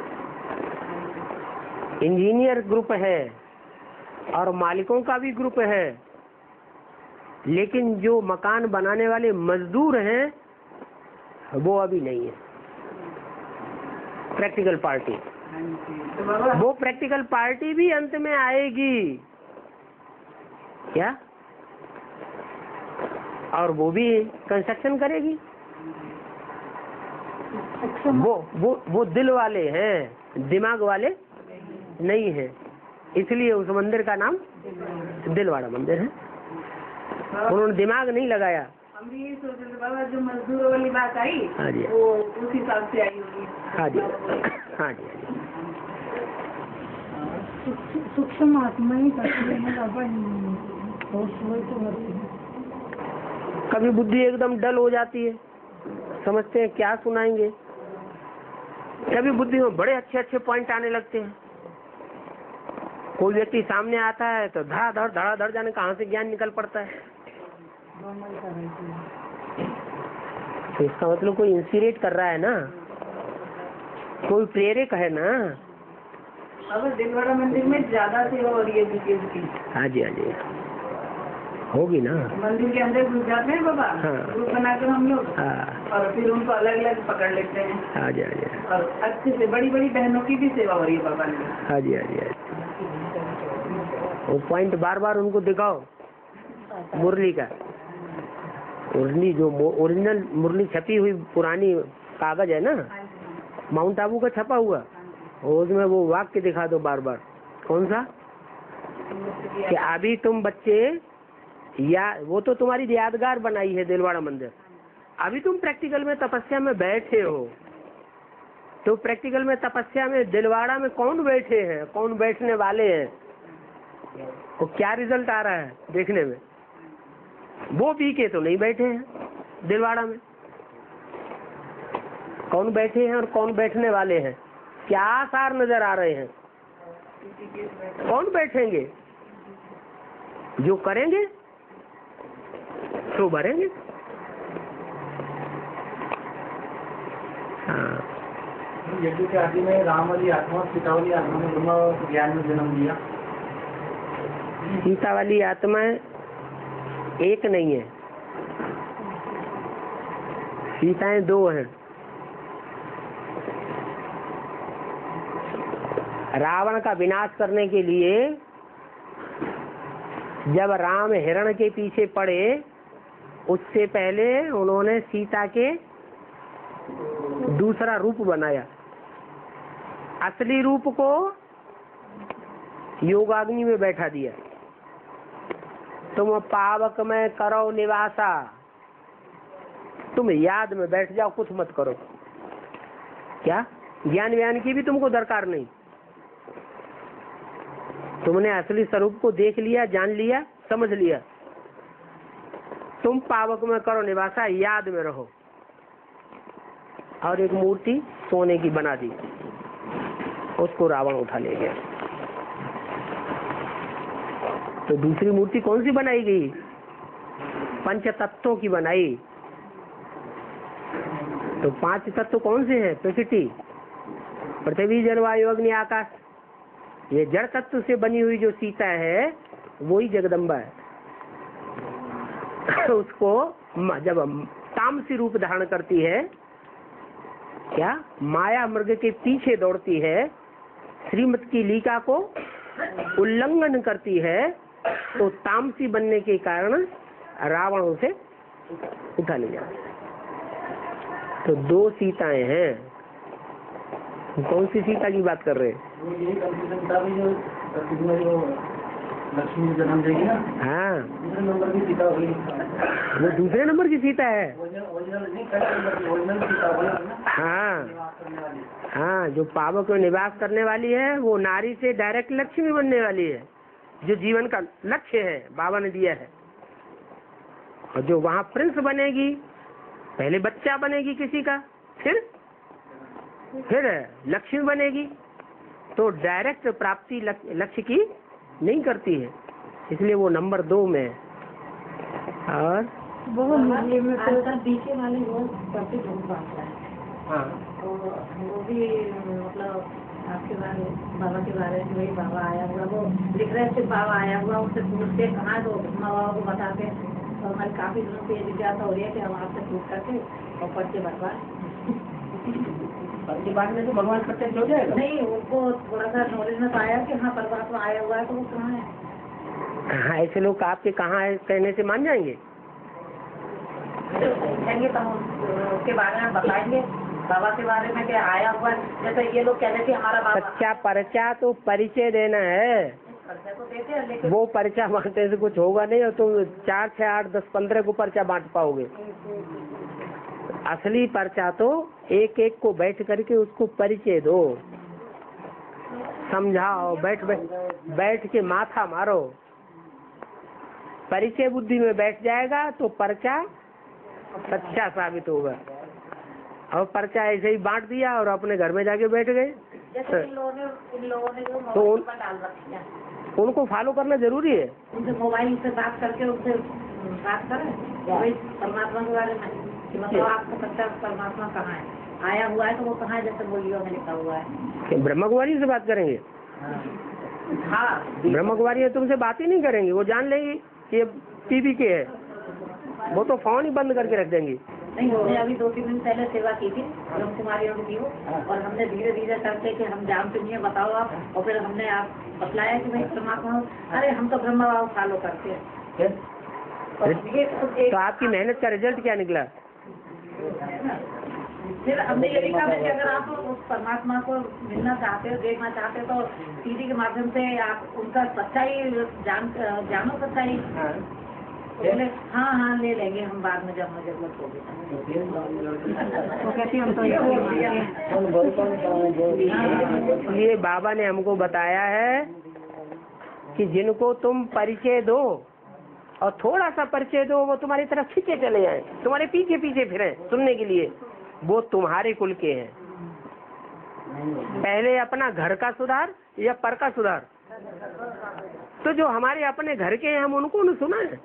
S1: इंजीनियर ग्रुप है और मालिकों का भी ग्रुप है, लेकिन जो मकान बनाने वाले मजदूर हैं वो अभी नहीं है। प्रैक्टिकल पार्टी, वो प्रैक्टिकल पार्टी भी अंत में आएगी क्या, और वो भी कंस्ट्रक्शन करेगी। वो वो वो दिल वाले हैं, दिमाग वाले नहीं है, इसलिए उस मंदिर का नाम दिलवाड़ा मंदिर है। उन्होंने दिमाग नहीं लगाया।
S2: हम भी ये सोच रहे बाबा, जो मजदूरों वाली बात आई
S1: हाँ जी,
S2: वो उस हिसाब से आई होगी।
S1: हाँ जी, हाँ जी,
S2: सूक्ष्म आत्माएं करती हैं बाबा।
S1: कभी बुद्धि एकदम डल हो जाती है, समझते हैं क्या सुनाएंगे। कभी बुद्धि में बड़े अच्छे अच्छे पॉइंट आने लगते हैं। कोई व्यक्ति सामने आता है तो धड़ाधड़ धड़ाधड़ जाने कहाँ से ज्ञान निकल पड़ता है। तो इसका मतलब कोई इंस्पिरेट कर रहा है ना, कोई प्रेरक है ना।
S2: अब दिलवाड़ा मंदिर में ज्यादा सेवा हो रही है बीकेएस की।
S1: हाँ जी, हाँ जी, होगी ना।
S2: मंदिर के अंदर घुस जाते हैं बाबा,
S1: हाँ।
S2: ग्रुप बनाकर हम लोग,
S1: हाँ,
S2: और फिर उनको अलग अलग पकड़ लेते हैं।
S1: हाँ जी, हाँ जी,
S2: और अच्छे से बड़ी बड़ी बहनों की भी सेवा हो रही है बाबा ने।
S1: हाँ जी, हाँ जी, हाँ जी। वो पॉइंट बार बार उनको दिखाओ। मुरली का मुरली जो ओरिजिनल मुरली छपी हुई पुरानी कागज है ना, माउंट आबू का छपा हुआ, उसमें वो वाक्य दिखा दो बार बार। कौन सा? कि अभी तुम बच्चे, या वो तो तुम्हारी यादगार बनाई है दिलवाड़ा मंदिर। अभी तुम प्रैक्टिकल में तपस्या में बैठे हो, तो प्रैक्टिकल में तपस्या में दिलवाड़ा में कौन बैठे हैं, कौन बैठने वाले हैं, और क्या रिजल्ट आ रहा है देखने में। वो पी के तो नहीं बैठे हैं दिलवाड़ा में, कौन बैठे हैं और कौन बैठने वाले हैं, क्या आसार नजर आ रहे हैं। कौन बैठेंगे, जो करेंगे तो भरेंगे। हाँ,
S3: यज्ञ के आदि में राम वाली आत्मा, सीता वाली आत्मा ने दोनों ज्ञान में जन्म लिया।
S1: सीता वाली आत्मा एक नहीं है, सीताएं दो हैं। रावण का विनाश करने के लिए जब राम हिरण के पीछे पड़े, उससे पहले उन्होंने सीता के दूसरा रूप बनाया। असली रूप को योगाग्नि में बैठा दिया। तुम पावक में करो निवासा, तुम याद में बैठ जाओ, कुछ मत करो। क्या ज्ञान व्यान की भी तुमको दरकार नहीं, तुमने असली स्वरूप को देख लिया, जान लिया, समझ लिया। तुम पावक में करो निवासा, याद में रहो। और एक मूर्ति सोने की बना दी, उसको रावण उठा ले गया। तो दूसरी मूर्ति कौन सी बनाई गई? पंच तत्वों की बनाई। तो पांच तत्व कौन से हैं? प्रकृति, पृथ्वी, जल, वायु, अग्नि, आकाश। ये जड़ तत्व से बनी हुई जो सीता है वही जगदम्बा है। उसको जब तामसी रूप धारण करती है, क्या माया मृग के पीछे दौड़ती है, श्रीमत की लीका को उल्लंघन करती है, तो तामसी बनने के कारण रावण उसे उठा ले जाता। तो दो सीताएं हैं। कौन सी सीता की बात कर रहे हैं?
S3: लक्ष्मी जन्म देगी ना,
S1: हाँ,
S3: दूसरे नंबर की सीता होगी।
S1: वो दूसरे नंबर की सीता है।
S3: ओरिजिनल नहीं, ओरिजिनल सीता होगी ना।
S1: हाँ हाँ, जो पावक में निवास करने वाली है वो नारी से डायरेक्ट लक्ष्मी बनने वाली है, जो जीवन का लक्ष्य है बाबा ने दिया है। और जो वहाँ प्रिंस बनेगी, पहले बच्चा बनेगी किसी का, फिर फिर लक्ष्मी बनेगी, तो डायरेक्ट प्राप्ति लक्ष्य की नहीं करती है, इसलिए वो नंबर दो में है। और
S2: वो मुरली में तो पीछे वाले वो काफी बहुत बात है।
S1: हाँ,
S2: तो वो भी मतलब आपके बारे बाबा के बारे में, वही बाबा आया हुआ, वो लिख रहे थे बाबा आया हुआ, उससे पूछते कहाँ, तो माँ बाबा को बताते। तो हमारी काफी दिनों से ये जिज्ञासा हो रही है कि हम आपसे पूछ करके और पर्चे बटवा।
S3: पर्चे बांटने से भगवान प्रत्यक्ष हो जाएगा?
S2: नहीं, उनको थोड़ा सा नॉलेज में पाया कि हाँ परमात्मा आया हुआ है, तो वो कहाँ है।
S1: हाँ, ऐसे लोग आपके कहाँ है कहने से मान जाएंगे?
S2: पूछेंगे तो हम उसके बारे में बताएंगे, बाबा के बारे में क्या आया हुआ है। जैसे ये लोग कहते थे हमारा बाबा।
S1: सच्चा परिचय तो परिचय देना है,
S2: परिचय तो देते हैं, लेकिन
S1: वो पर्चा बांटने से कुछ होगा नहीं। और तुम चार छह आठ दस पंद्रह को पर्चा बांट पाओगे। असली पर्चा तो एक एक को बैठ करके उसको परिचय दो, समझाओ, बैठ बैठ बैठ के माथा मारो। परिचय बुद्धि में बैठ जाएगा तो पर्चा सच्चा साबित होगा। और पर्चा ऐसे ही बांट दिया और अपने घर में जाके बैठ गए,
S2: जैसे इन लोगों ने इन लोगों ने जो
S1: तो उन,
S2: मोबाइल पर डाल रखी है,
S1: उनको फॉलो करना जरूरी है।
S2: उनसे मोबाइल से बात करके उनसे बात करें वही परमात्मा के बारे में, कि मतलब आपको सच्चा परमात्मा कहाँ है, आया हुआ है तो वो कहाँ है, जैसे बोलियो में लिखा हुआ है।
S1: ब्रह्म कुमारी से बात करेंगे?
S2: हाँ,
S1: ब्रह्म कुमारी तुमसे बात ही नहीं करेंगी, वो जान लेंगी कि ये टीवी के है, वो तो फोन ही बंद करके रख देंगी।
S2: नहीं, हमने अभी दो तीन दिन पहले सेवा की थी ब्रह्म कुमारी की, और हमने धीरे धीरे करके कि हम जानते नहीं है, बताओ आप, और फिर हमने आप बतलाया कि भाई परमात्मा, अरे हम तो ब्रह्म भाव फॉलो करते हैं।
S1: तो आपकी मेहनत का रिजल्ट क्या निकला?
S2: फिर हमने ये लिखा कि अगर आप उस परमात्मा को मिलना चाहते हो, देखना चाहते हो, तो टीवी के माध्यम से आप उनका सच्चाई जान जानो, सच्चाई। बोले हाँ हाँ ले लेंगे हम बाद में, जब हमें जरूरत होगी। वो कहती हम तो
S1: इसलिए बाबा ने हमको बताया है कि जिनको तुम परिचय दो और थोड़ा सा परिचय दो, वो तुम्हारी तरफ खींचे चले जाए, तुम्हारे पीछे पीछे फिरे सुनने के लिए, वो तुम्हारे कुल के हैं। पहले अपना घर का सुधार या पर का सुधार। तो जो हमारे अपने घर के हैं हम उनको न सुना है,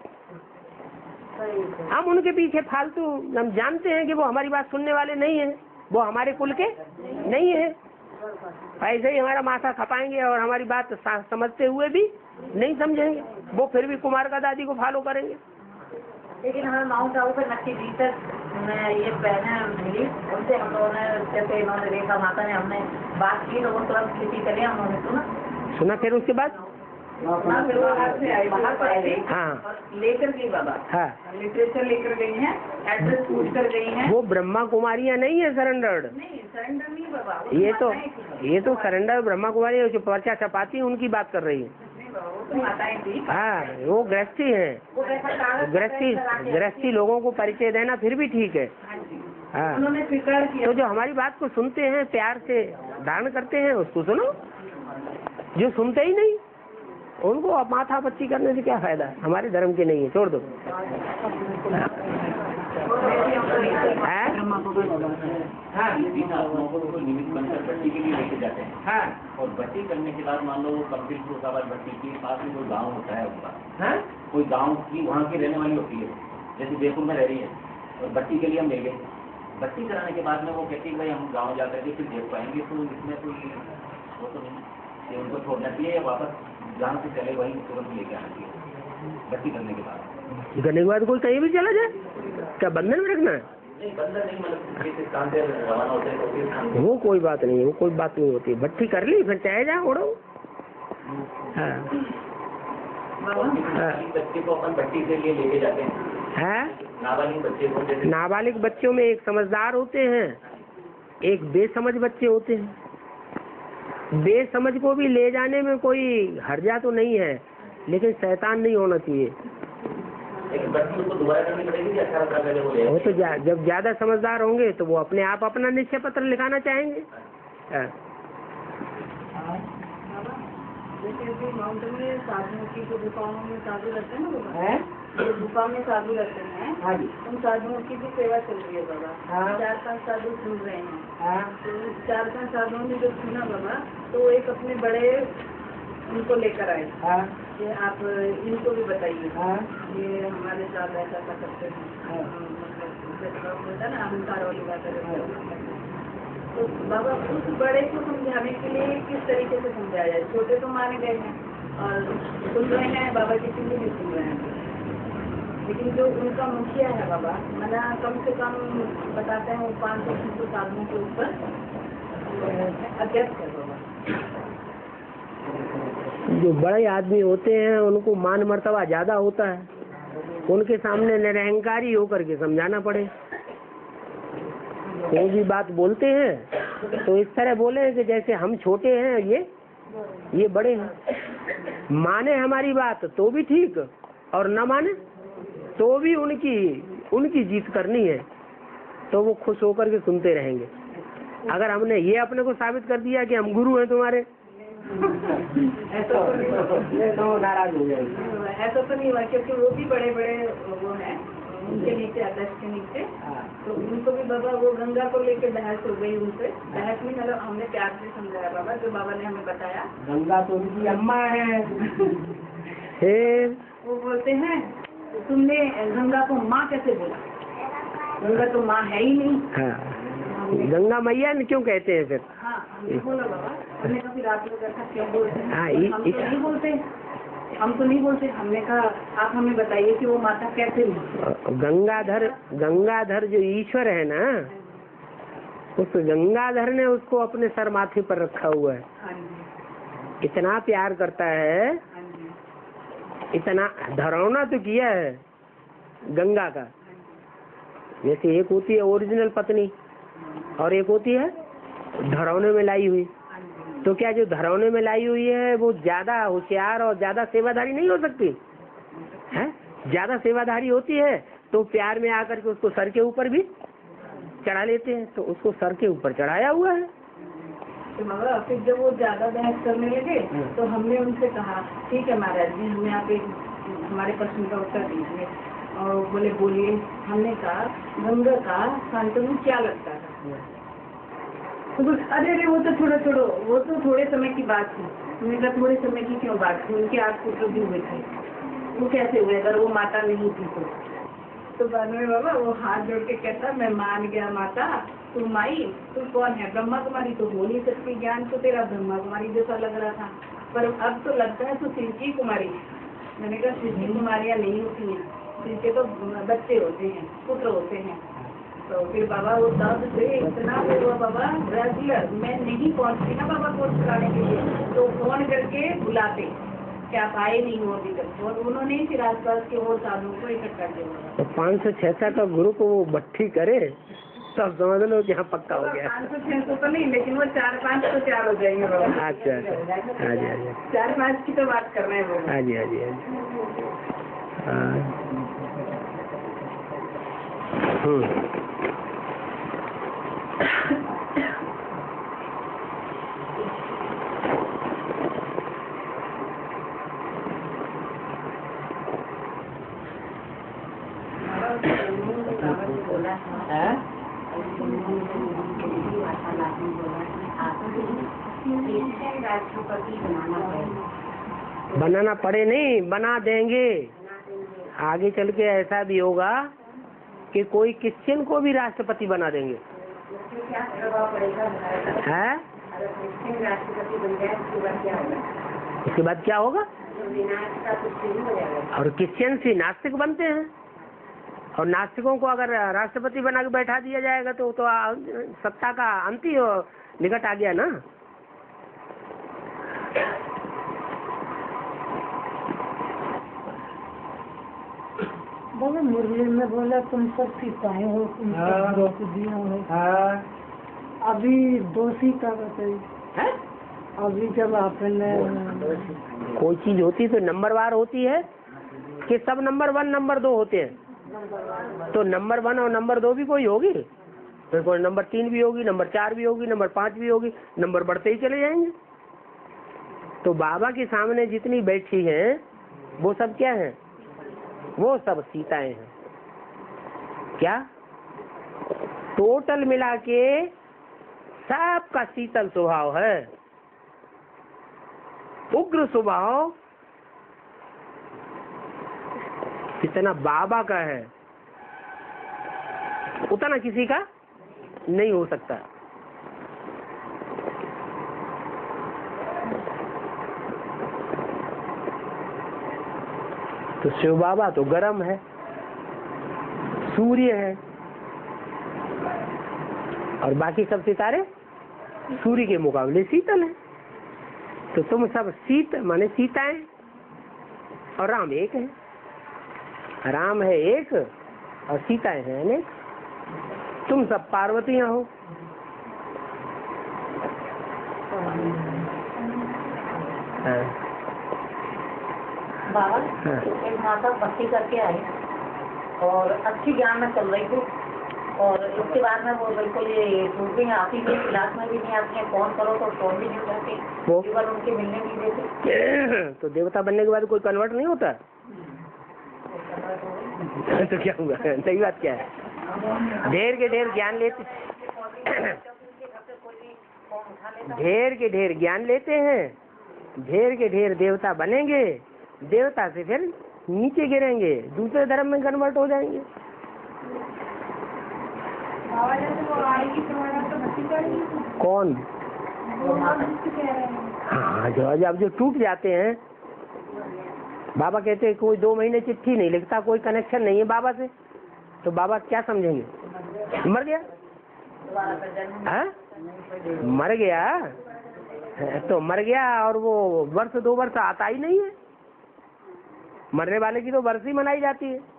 S1: हम उनके पीछे फालतू, हम जानते हैं कि वो हमारी बात सुनने वाले नहीं है, वो हमारे कुल के नहीं है। ऐसे ही हमारा माथा खपाएंगे और हमारी बात समझते हुए भी नहीं समझेंगे, वो फिर भी कुमार का दादी को फॉलो करेंगे।
S2: लेकिन हमें माउंट आबू पे नक्की भीतर में ये पहने मिली, उनसे हम लोगों ने, जैसे इन्होंने रेखा माता ने हमने बात की तो वो तुरंत किसी चले, उन्होंने सुना
S1: सुना फिर उसके बाद
S2: फिर वो बाहर से आई, बाहर पर आई,
S1: हाँ
S2: लेकर गई बाबा,
S1: हाँ
S2: लिटरेचर लेकर गई हैं, एड्रेस पूछ कर गई हैं।
S1: वो ब्रह्मा कुमारियाँ नहीं है सरेंडर्ड,
S2: नहीं सरेंडर नहीं बाबा,
S1: ये तो ये तो सरेंडर ब्रह्मा कुमारी जो पर्चा छपाती है उनकी बात कर रही है।
S2: वो तो माताएं थी।
S1: हाँ, वो गृहस्थी है,
S2: वो वैसा कागज
S1: गृहस्थी गृहस्थी लोगों को परिचय देना फिर भी ठीक है। हाँ,
S2: उन्होंने स्वीकार किया।
S1: तो जो हमारी बात को सुनते हैं, प्यार से धारण करते हैं, उसको सुनो। जो सुनते ही नहीं, उनको अब माथा पच्ची करने से क्या फायदा, हमारे धर्म के नहीं है, छोड़ दो।
S4: हाँ, आत्माओं को तो निमित्त बनकर भट्टी के लिए लेके जाते हैं। हाँ। और भट्टी करने के बाद मान लो वो कपिल फुर्साबाद भट्टी के पास में कोई गांव होता है उनका। हाँ? कोई गांव की वहाँ की रहने वाली होती है, जैसे जयपुर में रह रही है, और भट्टी के लिए हम ले गए। भट्टी कराने के बाद में वो कहती है भाई हम गाँव जाकर के फिर देख पाएंगे, तो इसमें कोई वो तो नहीं, ये उनको छोड़ना चाहिए या वापस जहाँ से चले वहीं तुरंत लेके आना चाहिए भट्टी करने के बाद।
S1: करने के बाद कोई कहीं भी चला जाए, क्या बंधन में रखना है?
S4: नहीं, बंधन नहीं, मतलब किस स्थान से रवाना होते हैं तो किस स्थान से।
S1: वो कोई बात नहीं है, वो कोई बात नहीं होती। भट्टी कर ली, फिर चाहे जा उड़ो। हाँ,
S4: नाबालिग बच्चे को अपन भट्टी के लिए लेके जाते हैं।
S1: है
S4: नाबालिग बच्चे को जैसे
S1: नाबालिग बच्चों में एक समझदार होते हैं, एक बेसमझ बच्चे होते हैं। बेसमझ को भी ले जाने में कोई हर्जा तो नहीं है, लेकिन शैतान नहीं होना चाहिए।
S4: लेकिन बच्ची उसको दोबारा करनी पड़ेगी कि अठारह साल पहले वो ले
S1: वो तो जा, जब ज्यादा समझदार होंगे तो वो अपने आप अपना निश्चय पत्र लिखाना चाहेंगे। हाँ।
S2: जैसे अभी माउंटेन में साधुओं की जो गुफाओं में साधु रहते हैं ना बाबा, जो गुफा में साधु रहते हैं, उन साधुओं की भी सेवा चल रही है बाबा। चार पांच साधु सुन रहे हैं, तो चार पांच साधुओं ने जब सुना बाबा, तो एक अपने बड़े उनको लेकर आए कि आप इनको भी बताइए, ये हमारे साथ ऐसा ऐसा करते हैं, मतलब होता है ना अहंकार वाली बात है। तो बाबा उस बड़े को समझाने के लिए किस तरीके से समझाया जाए? छोटे तो मान गए हैं और सुन रहे हैं, बाबा किसी भी नहीं सुन रहे हैं, लेकिन जो उनका मुखिया है बाबा, मना कम से कम बताते हैं वो पाँच सौ छह सौ साधुओं के ऊपर अध्यक्ष है बाबा।
S1: जो बड़े आदमी होते हैं उनको मान मर्तबा ज्यादा होता है, उनके सामने निरहंकारी होकर के समझाना पड़े। कोई भी बात बोलते हैं तो इस तरह बोले कि जैसे हम छोटे हैं, ये ये बड़े हैं। माने हमारी बात तो भी ठीक, और न माने तो भी उनकी उनकी जीत करनी है, तो वो खुश होकर के सुनते रहेंगे। अगर हमने ये अपने को साबित कर दिया कि हम गुरु हैं तुम्हारे,
S2: ऐसा तो
S1: नाराज हो जाएंगे।
S2: ऐसा तो नहीं हुआ, क्योंकि वो भी बड़े बड़े वो हैं, उनके नीचे अध्यक्ष के नीचे, तो उनको भी बाबा वो गंगा को लेकर बहस हो गई उनसे। बहस में मतलब हमने प्यार से समझाया बाबा, जो बाबा ने हमें बताया।
S1: गंगा तो उनकी अम्मा है। फिर
S2: वो बोलते हैं तुमने गंगा को माँ कैसे बोला? गंगा तो माँ है ही नहीं।
S1: हाँ, गंगा मैया ने क्यों कहते हैं फिर?
S2: हाँ, हमने बोला बाबा, हमने कभी रात में कैसा क्यों बोलते हैं?
S1: हाँ,
S2: हम तो नहीं बोलते, हम तो नहीं बोलते। हमने कहा आप हमें बताइए कि वो माता कैसे हुई?
S1: गंगाधर गंगाधर जो ईश्वर है ना, उस गंगाधर ने उसको अपने सर माथे पर रखा हुआ है। इतना प्यार करता है, इतना धरौना तो किया है गंगा का। जैसे एक होती है ओरिजिनल पत्नी और एक होती है धरौने में लाई हुई, तो क्या जो धरौने में लाई हुई है वो ज्यादा होशियार और ज्यादा सेवाधारी नहीं हो सकती है? ज्यादा सेवाधारी होती है तो प्यार में आकर के उसको सर के ऊपर भी चढ़ा लेते हैं, तो उसको सर के ऊपर चढ़ाया हुआ है।
S2: तो बाबा फिर जब वो ज्यादा बहस करने लगे तो हमने उनसे कहा ठीक है महाराज जी, हमें आप एक हमारे प्रश्न का उत्तर दीजिए। और बोले बोलिए। हमने कहा गंगा का शांतनु क्या लगता था? तो बोले अरे अरे वो तो थोड़ा छोड़ो, वो तो थोड़े समय की बात थी। हमने कहा थोड़े समय की क्यों बात थी? उनके आठ पुत्र भी हुए थे, वो कैसे हुए अगर वो माता नहीं थी तो? तो बाद में बाबा वो हाथ जोड़ के कहता मैं मान गया माता, तू माई, तू कौन है? ब्रह्मा कुमारी तो हो नहीं सकती, ज्ञान तो तेरा ब्रह्मा कुमारी जैसा लग रहा था, पर अब तो लगता है तू शिव की कुमारी। मैंने कहा शिव की कुमारियाँ नहीं होती हैं, शिव के तो बच्चे होते हैं, पुत्र होते हैं। तो फिर बाबा वो तब से इतना हुआ बाबा ब्राजीलर, मैं नहीं पहुँचती ना बाबा को चुराने के लिए, तो फोन करके बुलाते क्या आप आए नहीं हो अभी तक, और उन्होंने फिर आसपास के और साधुओं को इकट्ठा किया।
S1: तो पाँच सौ छह सौ का ग्रुप वो भट्टी करे सब समझ लो कि यहाँ पक्का हो गया।
S2: पाँच सौ छह सौ तो नहीं, लेकिन वो चार पाँच तो चार हो जाएंगे बाबा।
S1: अच्छा अच्छा, हाँ जी हाँ जी,
S2: चार पाँच की तो बात कर रहे हैं बाबा।
S1: हाँ जी हाँ जी हाँ जी, हाँ। हम्म बनाना पड़े नहीं, बना देंगे। आगे चल के ऐसा भी होगा कि कोई क्रिश्चियन को भी राष्ट्रपति बना देंगे।
S2: क्या प्रभाव पड़ेगा
S1: है?
S2: अगर क्रिश्चियन राष्ट्रपति बन जाए उसके बाद क्या होगा?
S1: उसके बाद क्या होगा?
S2: विनाश का कुछ शुरू हो जाएगा।
S1: और क्रिश्चियन से नास्तिक बनते हैं, और नास्तिकों को अगर राष्ट्रपति बना के बैठा दिया जाएगा तो तो आ, सत्ता का अंत ही निकट आ गया ना।
S5: बोले मुरली में बोला तुम सब सीताएं हो, तुम सब द्रौपदियां हो। अभी दो सीता बताई। अभी जब आपने
S1: कोई चीज होती तो नंबरवार होती है कि सब नंबर वन नंबर दो होते हैं, तो नंबर वन और नंबर दो भी कोई होगी, फिर कोई नंबर तीन भी होगी, नंबर चार भी होगी, नंबर पाँच भी होगी, नंबर बढ़ते ही चले जाएंगे। तो बाबा के सामने जितनी बैठी हैं वो सब क्या है? वो सब सीताएं हैं। क्या टोटल मिला के सबका शीतल स्वभाव है, उग्र स्वभाव जितना बाबा का है उतना किसी का नहीं हो सकता। तो शिव बाबा तो गर्म है, सूर्य है, और बाकी सब सितारे सूर्य के मुकाबले शीतल है। तो तुम सब शीत माने सीताएं, और राम एक है। राम है एक और सीताएं हैं अनेक। तुम सब पार्वतियां हो। हाँ।
S2: बाबा
S1: हाँ।
S2: एक माता भक्ति करके आई और अच्छी ज्ञान में चल रही थी, और उसके बाद में वो बिल्कुल ये टूट गई, आती नहीं, क्लास में भी नहीं आती है, फोन करो तो फोन भी नहीं उठाती,
S1: वो
S2: केवल उनके मिलने नहीं देते।
S1: तो देवता बनने के बाद कोई कन्वर्ट नहीं होता? तो क्या हुआ? सही बात क्या है? ढेर के ढेर ज्ञान लेते ढेर के ढेर ज्ञान लेते हैं, ढेर के ढेर देवता बनेंगे, देवता से फिर नीचे गिरेंगे, दूसरे धर्म में कन्वर्ट हो जाएंगे। कौन? हाँ, जो अब जो टूट जाते हैं, बाबा कहते हैं कोई दो महीने चिट्ठी नहीं लिखता, कोई कनेक्शन नहीं है बाबा से, तो बाबा क्या समझेंगे? मर गया है? मर गया तो मर गया, और वो वर्ष दो वर्ष आता ही नहीं है। मरने वाले की तो वर्ष ही मनाई जाती है,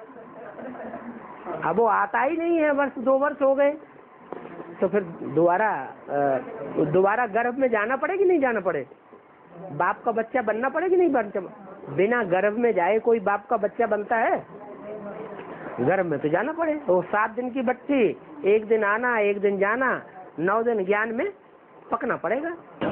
S1: अब वो आता ही नहीं है, वर्ष दो वर्ष हो गए, तो फिर दोबारा दोबारा गर्भ में जाना पड़े कि नहीं जाना पड़े? बाप का बच्चा बनना पड़े कि नहीं बनता? बिना गर्भ में जाए कोई बाप का बच्चा बनता है? गर्भ में तो जाना पड़े। वो सात दिन की बच्ची, एक दिन आना एक दिन जाना, नौ दिन ज्ञान में पकना पड़ेगा।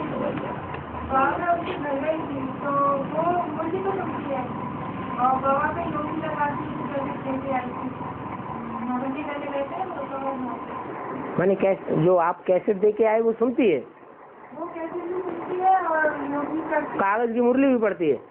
S1: मैंने कैसे जो आप कैसे दे के आए वो सुनती है,
S5: वो कैसे भी सुनती है और योगी करती
S1: कागज की मुरली भी पड़ती है,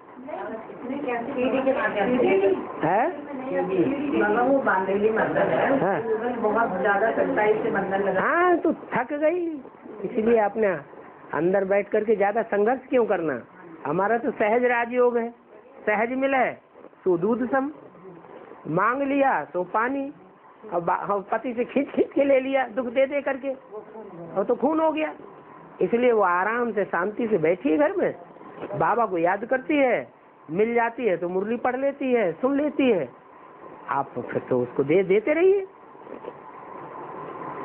S1: है?
S2: बाबा वो बांधेली मंदिर है,
S1: हाँ।
S2: बहुत ज्यादा सच्चाई से बंधन लगा।
S1: हाँ, तो थक गई, इसलिए आपने अंदर बैठ करके ज्यादा संघर्ष क्यों करना? हमारा तो सहज राजयोग है, सहज मिले तो दूध सम, मांग लिया तो पानी, और पति से खींच खींच के ले लिया दुख दे दे करके, और तो खून हो गया। इसलिए वो आराम से शांति से बैठी है घर में, बाबा को याद करती है, मिल जाती है तो मुरली पढ़ लेती है, सुन लेती है। आप फिर तो उसको दे देते रहिए।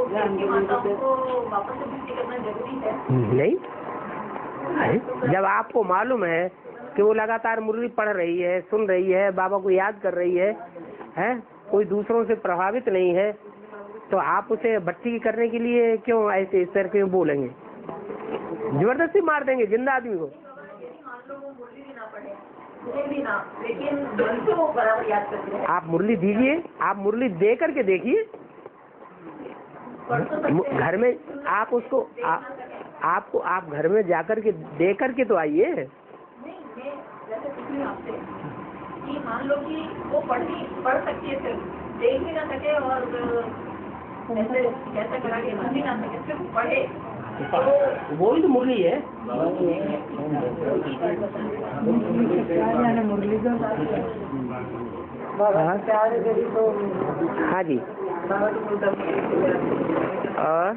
S2: उनकी माताओं को वापस से भक्ति करना जरूरी है?
S1: नहीं, जब आपको मालूम है कि वो लगातार मुरली पढ़ रही है, सुन रही है, बाबा को याद कर रही है, है कोई दूसरों से प्रभावित नहीं है, तो आप उसे भक्ति करने के लिए क्यों ऐसे इस तरह के बोलेंगे? जबरदस्ती मार देंगे जिंदा आदमी को।
S2: लेकिन वो बराबर याद करते हैं।
S1: आप मुरली दीजिए, आप मुरली दे करके देखिए घर में, आप उसको आ, आपको आप घर में जाकर के दे करके तो आइए।
S2: नहीं, मैं जैसे पूछी आपसे कि मान लो कि वो पढ़ी पढ़ सकती है, सिर्फ देख भी ना सके और ऐसे कैसे करा के समझ ही ना सके, सिर्फ पढ़े,
S1: वो ही तो मुरली है।
S5: मुरली तो
S1: हाँ जी। और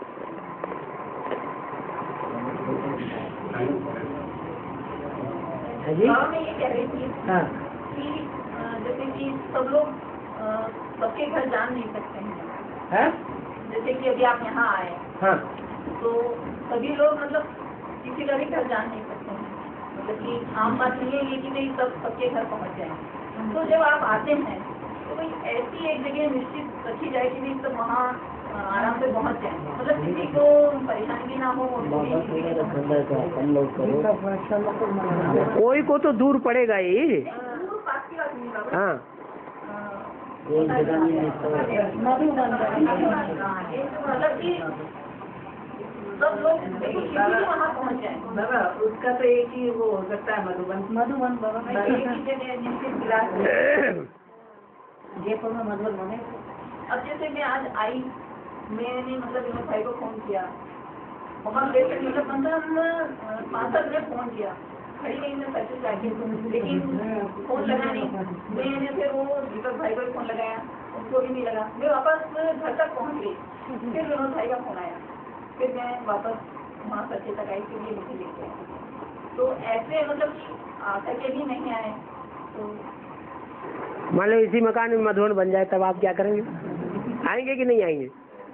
S1: जी
S2: मैं ये कह रही थी
S1: हाँ
S2: कि जैसे कि सब लोग सबके घर जान नहीं सकते हैं,
S1: है?
S2: जैसे कि अभी आप यहाँ आए
S1: हाँ
S2: तो सभी लोग मतलब किसी का भी घर जान नहीं सकते हैं, मतलब कि आम बात नहीं है ये कि नहीं सब सबके घर पहुँच जाए। तो जब आप आते हैं तो भाई ऐसी एक जगह निश्चित रखी जाए कि नहीं सब वहाँ आराम से पहुँच जाए, मतलब किसी को परेशानी भी ना हो।
S1: कोई को तो दूर पड़ेगा ही। हाँ
S2: मतलब कि सब लोग वहाँ पहुँच जाए। बाबा उसका तो एक ही वो हो सकता है, मधुबन। मधुबन बाबा जयपुर में मधुबन बने। अब जैसे मैं आज आई, मैंने मतलब विनोद भाई को फोन किया, बहुत देर तक मतलब पंद्रह पाँच सात मिनट फोन किया, खड़ी नहीं मैं सर्विस जाके, लेकिन फोन लगा नहीं। मैंने फिर वो दीपक भाई को भी फोन लगाया, उसको भी नहीं लगा। मैं वापस घर तक पहुँच गई, फिर विनोद भाई का फोन आया, फिर मैं वापस वहाँ सच्चे तक आई के लिए मुझे लेके आए। तो ऐसे मतलब आकर के भी नहीं आए तो
S1: मान लो इसी मकान में मधुबन बन जाए तब आप क्या करेंगे? आएंगे कि नहीं आएंगे?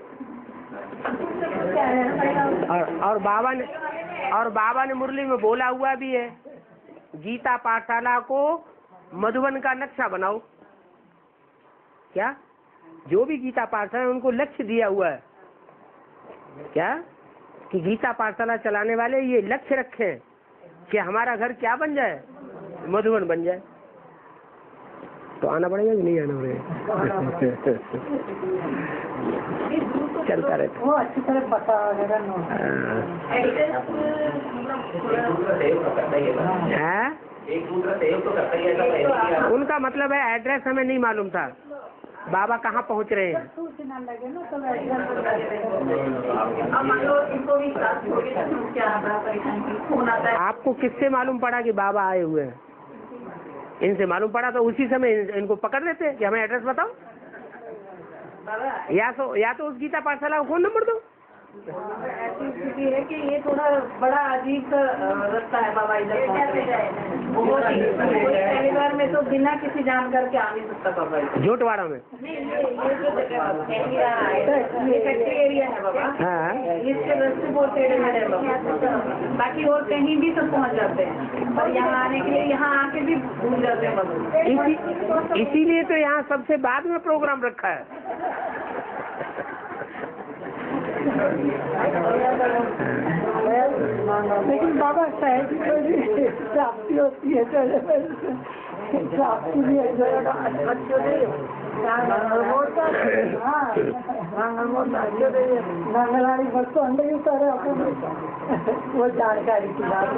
S1: और और बाबा ने और बाबा ने मुरली में बोला हुआ भी है, गीता पाठशाला को मधुबन का नक्शा बनाओ। क्या जो भी गीता पाठशाला उनको लक्ष्य दिया हुआ है क्या कि गीता पाठशाला चलाने वाले ये लक्ष्य रखें कि हमारा घर क्या बन जाए, मधुबन बन जाए। तो आना पड़ेगा कि नहीं आना पड़ेगा? चलता रहता
S5: वो अच्छी तरह पता वगैरह
S1: है।
S4: एक दूसरा सहयोग तो करता ही है।
S1: उनका मतलब है एड्रेस हमें नहीं मालूम था, बाबा कहाँ पहुँच रहे हैं। आपको किससे मालूम पड़ा कि बाबा आए हुए हैं? इनसे मालूम पड़ा तो उसी समय इनको पकड़ लेते हैं कि हमें एड्रेस बताओ, या तो या तो उस गीता पाठशाला का फोन नंबर दो।
S2: ऐसी स्थिति है कि ये थोड़ा बड़ा अजीब सा रास्ता है बाबा, इधर बहुत ही परिवार में तो बिना किसी जानकार के आ नहीं सकता बाबा।
S1: जोटवाड़ा में
S2: नहीं, ये ये जो जगह ये फैक्ट्री एरिया है बाबा,
S1: हाँ,
S2: इसके रास्ते बहुत टेढ़े मेढ़े है बाबा। बाकी और कहीं भी सब पहुंच जाते हैं, और यहाँ आने के लिए यहाँ आके भी भूल जाते हैं बाबा।
S1: इसी इसीलिए तो यहाँ सबसे बाद में प्रोग्राम रखा है।
S5: लेकिन बाबा सहज प्राप्ति होती है, प्राप्ति भी मंगलाड़ी बच्चों अंडे की तरह वो जानकारी की बात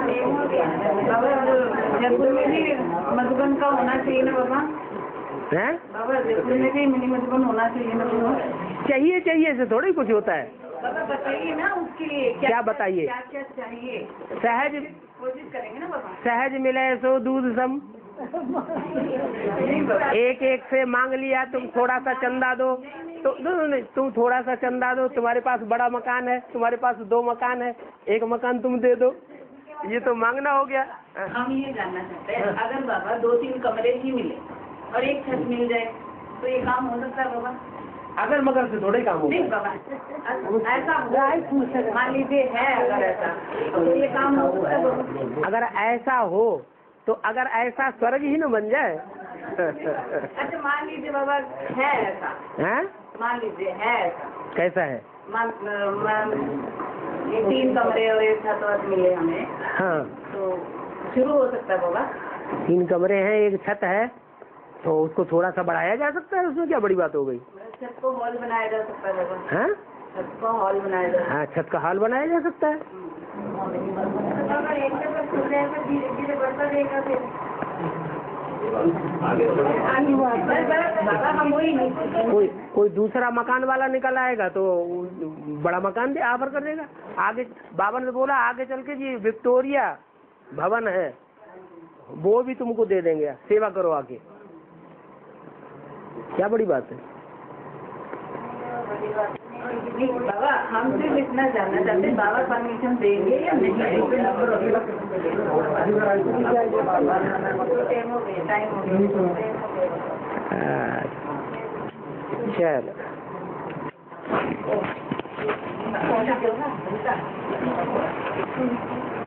S2: जयपुर में भी मधुबन का होना चाहिए ना बाबा?
S1: हैं?
S2: बाबा जयपुर में भी मिनी मधुबन होना चाहिए ना बाबा?
S1: चाहिए चाहिए से थोड़ी कुछ होता है।
S2: बाबा बताइए ना उसके लिए क्या,
S1: क्या बताइए?
S2: क्या क्या चाहिए?
S1: सहज
S2: कोशिश करेंगे ना बाबा।
S1: सहज मिले सो दूध सम, एक एक से मांग लिया, तुम थोड़ा सा चंदा दो तो नहीं, तुम थोड़ा सा चंदा दो, तुम्हारे पास बड़ा मकान है, तुम्हारे पास दो मकान है, एक मकान तुम दे दो, ये तो मांगना हो गया।
S2: हम ये जानना चाहते हैं, अगर बाबा दो तीन कमरे ही मिले और एक छत मिल जाए तो ये काम हो सकता है बाबा?
S1: अगर मगर से थोड़े काम
S2: नहीं
S1: होगा।
S2: बाबा, ऐसा हो, मान लीजिए है अगर ऐसा तो ये काम हो सकता है बाबा।
S1: अगर ऐसा हो तो अगर ऐसा स्वर्ग ही न बन जाए।
S2: अच्छा मान लीजिए बाबा है ऐसा,
S1: हैं?
S2: मान लीजिए है ऐसा,
S1: कैसा है?
S2: मान मान ये तीन कमरे और एक छत और मिले हमें,
S1: हाँ,
S2: तो शुरू हो सकता है बाबा।
S1: तीन कमरे हैं, एक छत है, तो उसको थोड़ा सा बढ़ाया जा सकता है, उसमें क्या बड़ी बात हो गई?
S2: छत को हॉल बनाया जा सकता है बाबा।
S1: हाँ
S2: छत को हॉल बनाया जा सकता
S1: हाँ, छत का हॉल बनाया जा सकता है।
S2: है। एक जगह खुल जाएगा, धीरे धीरे बढ़ता रहेगा फिर। बाबा हम वही नहीं,
S1: कोई कोई दूसरा मकान वाला निकल आएगा तो बड़ा मकान दे ऑफर कर देगा। आगे बाबा ने बोला आगे चल के जी विक्टोरिया भवन है, वो भी तुमको दे देंगे, सेवा करो आके। क्या बड़ी बात है?
S2: बाबा हम सिर्फ इतना जानना चाहते हैं, बाबा परमिशन देंगे या नहीं देंगे? टाइम हो गया, टाइम हो गया।
S1: चलो।
S2: चलो।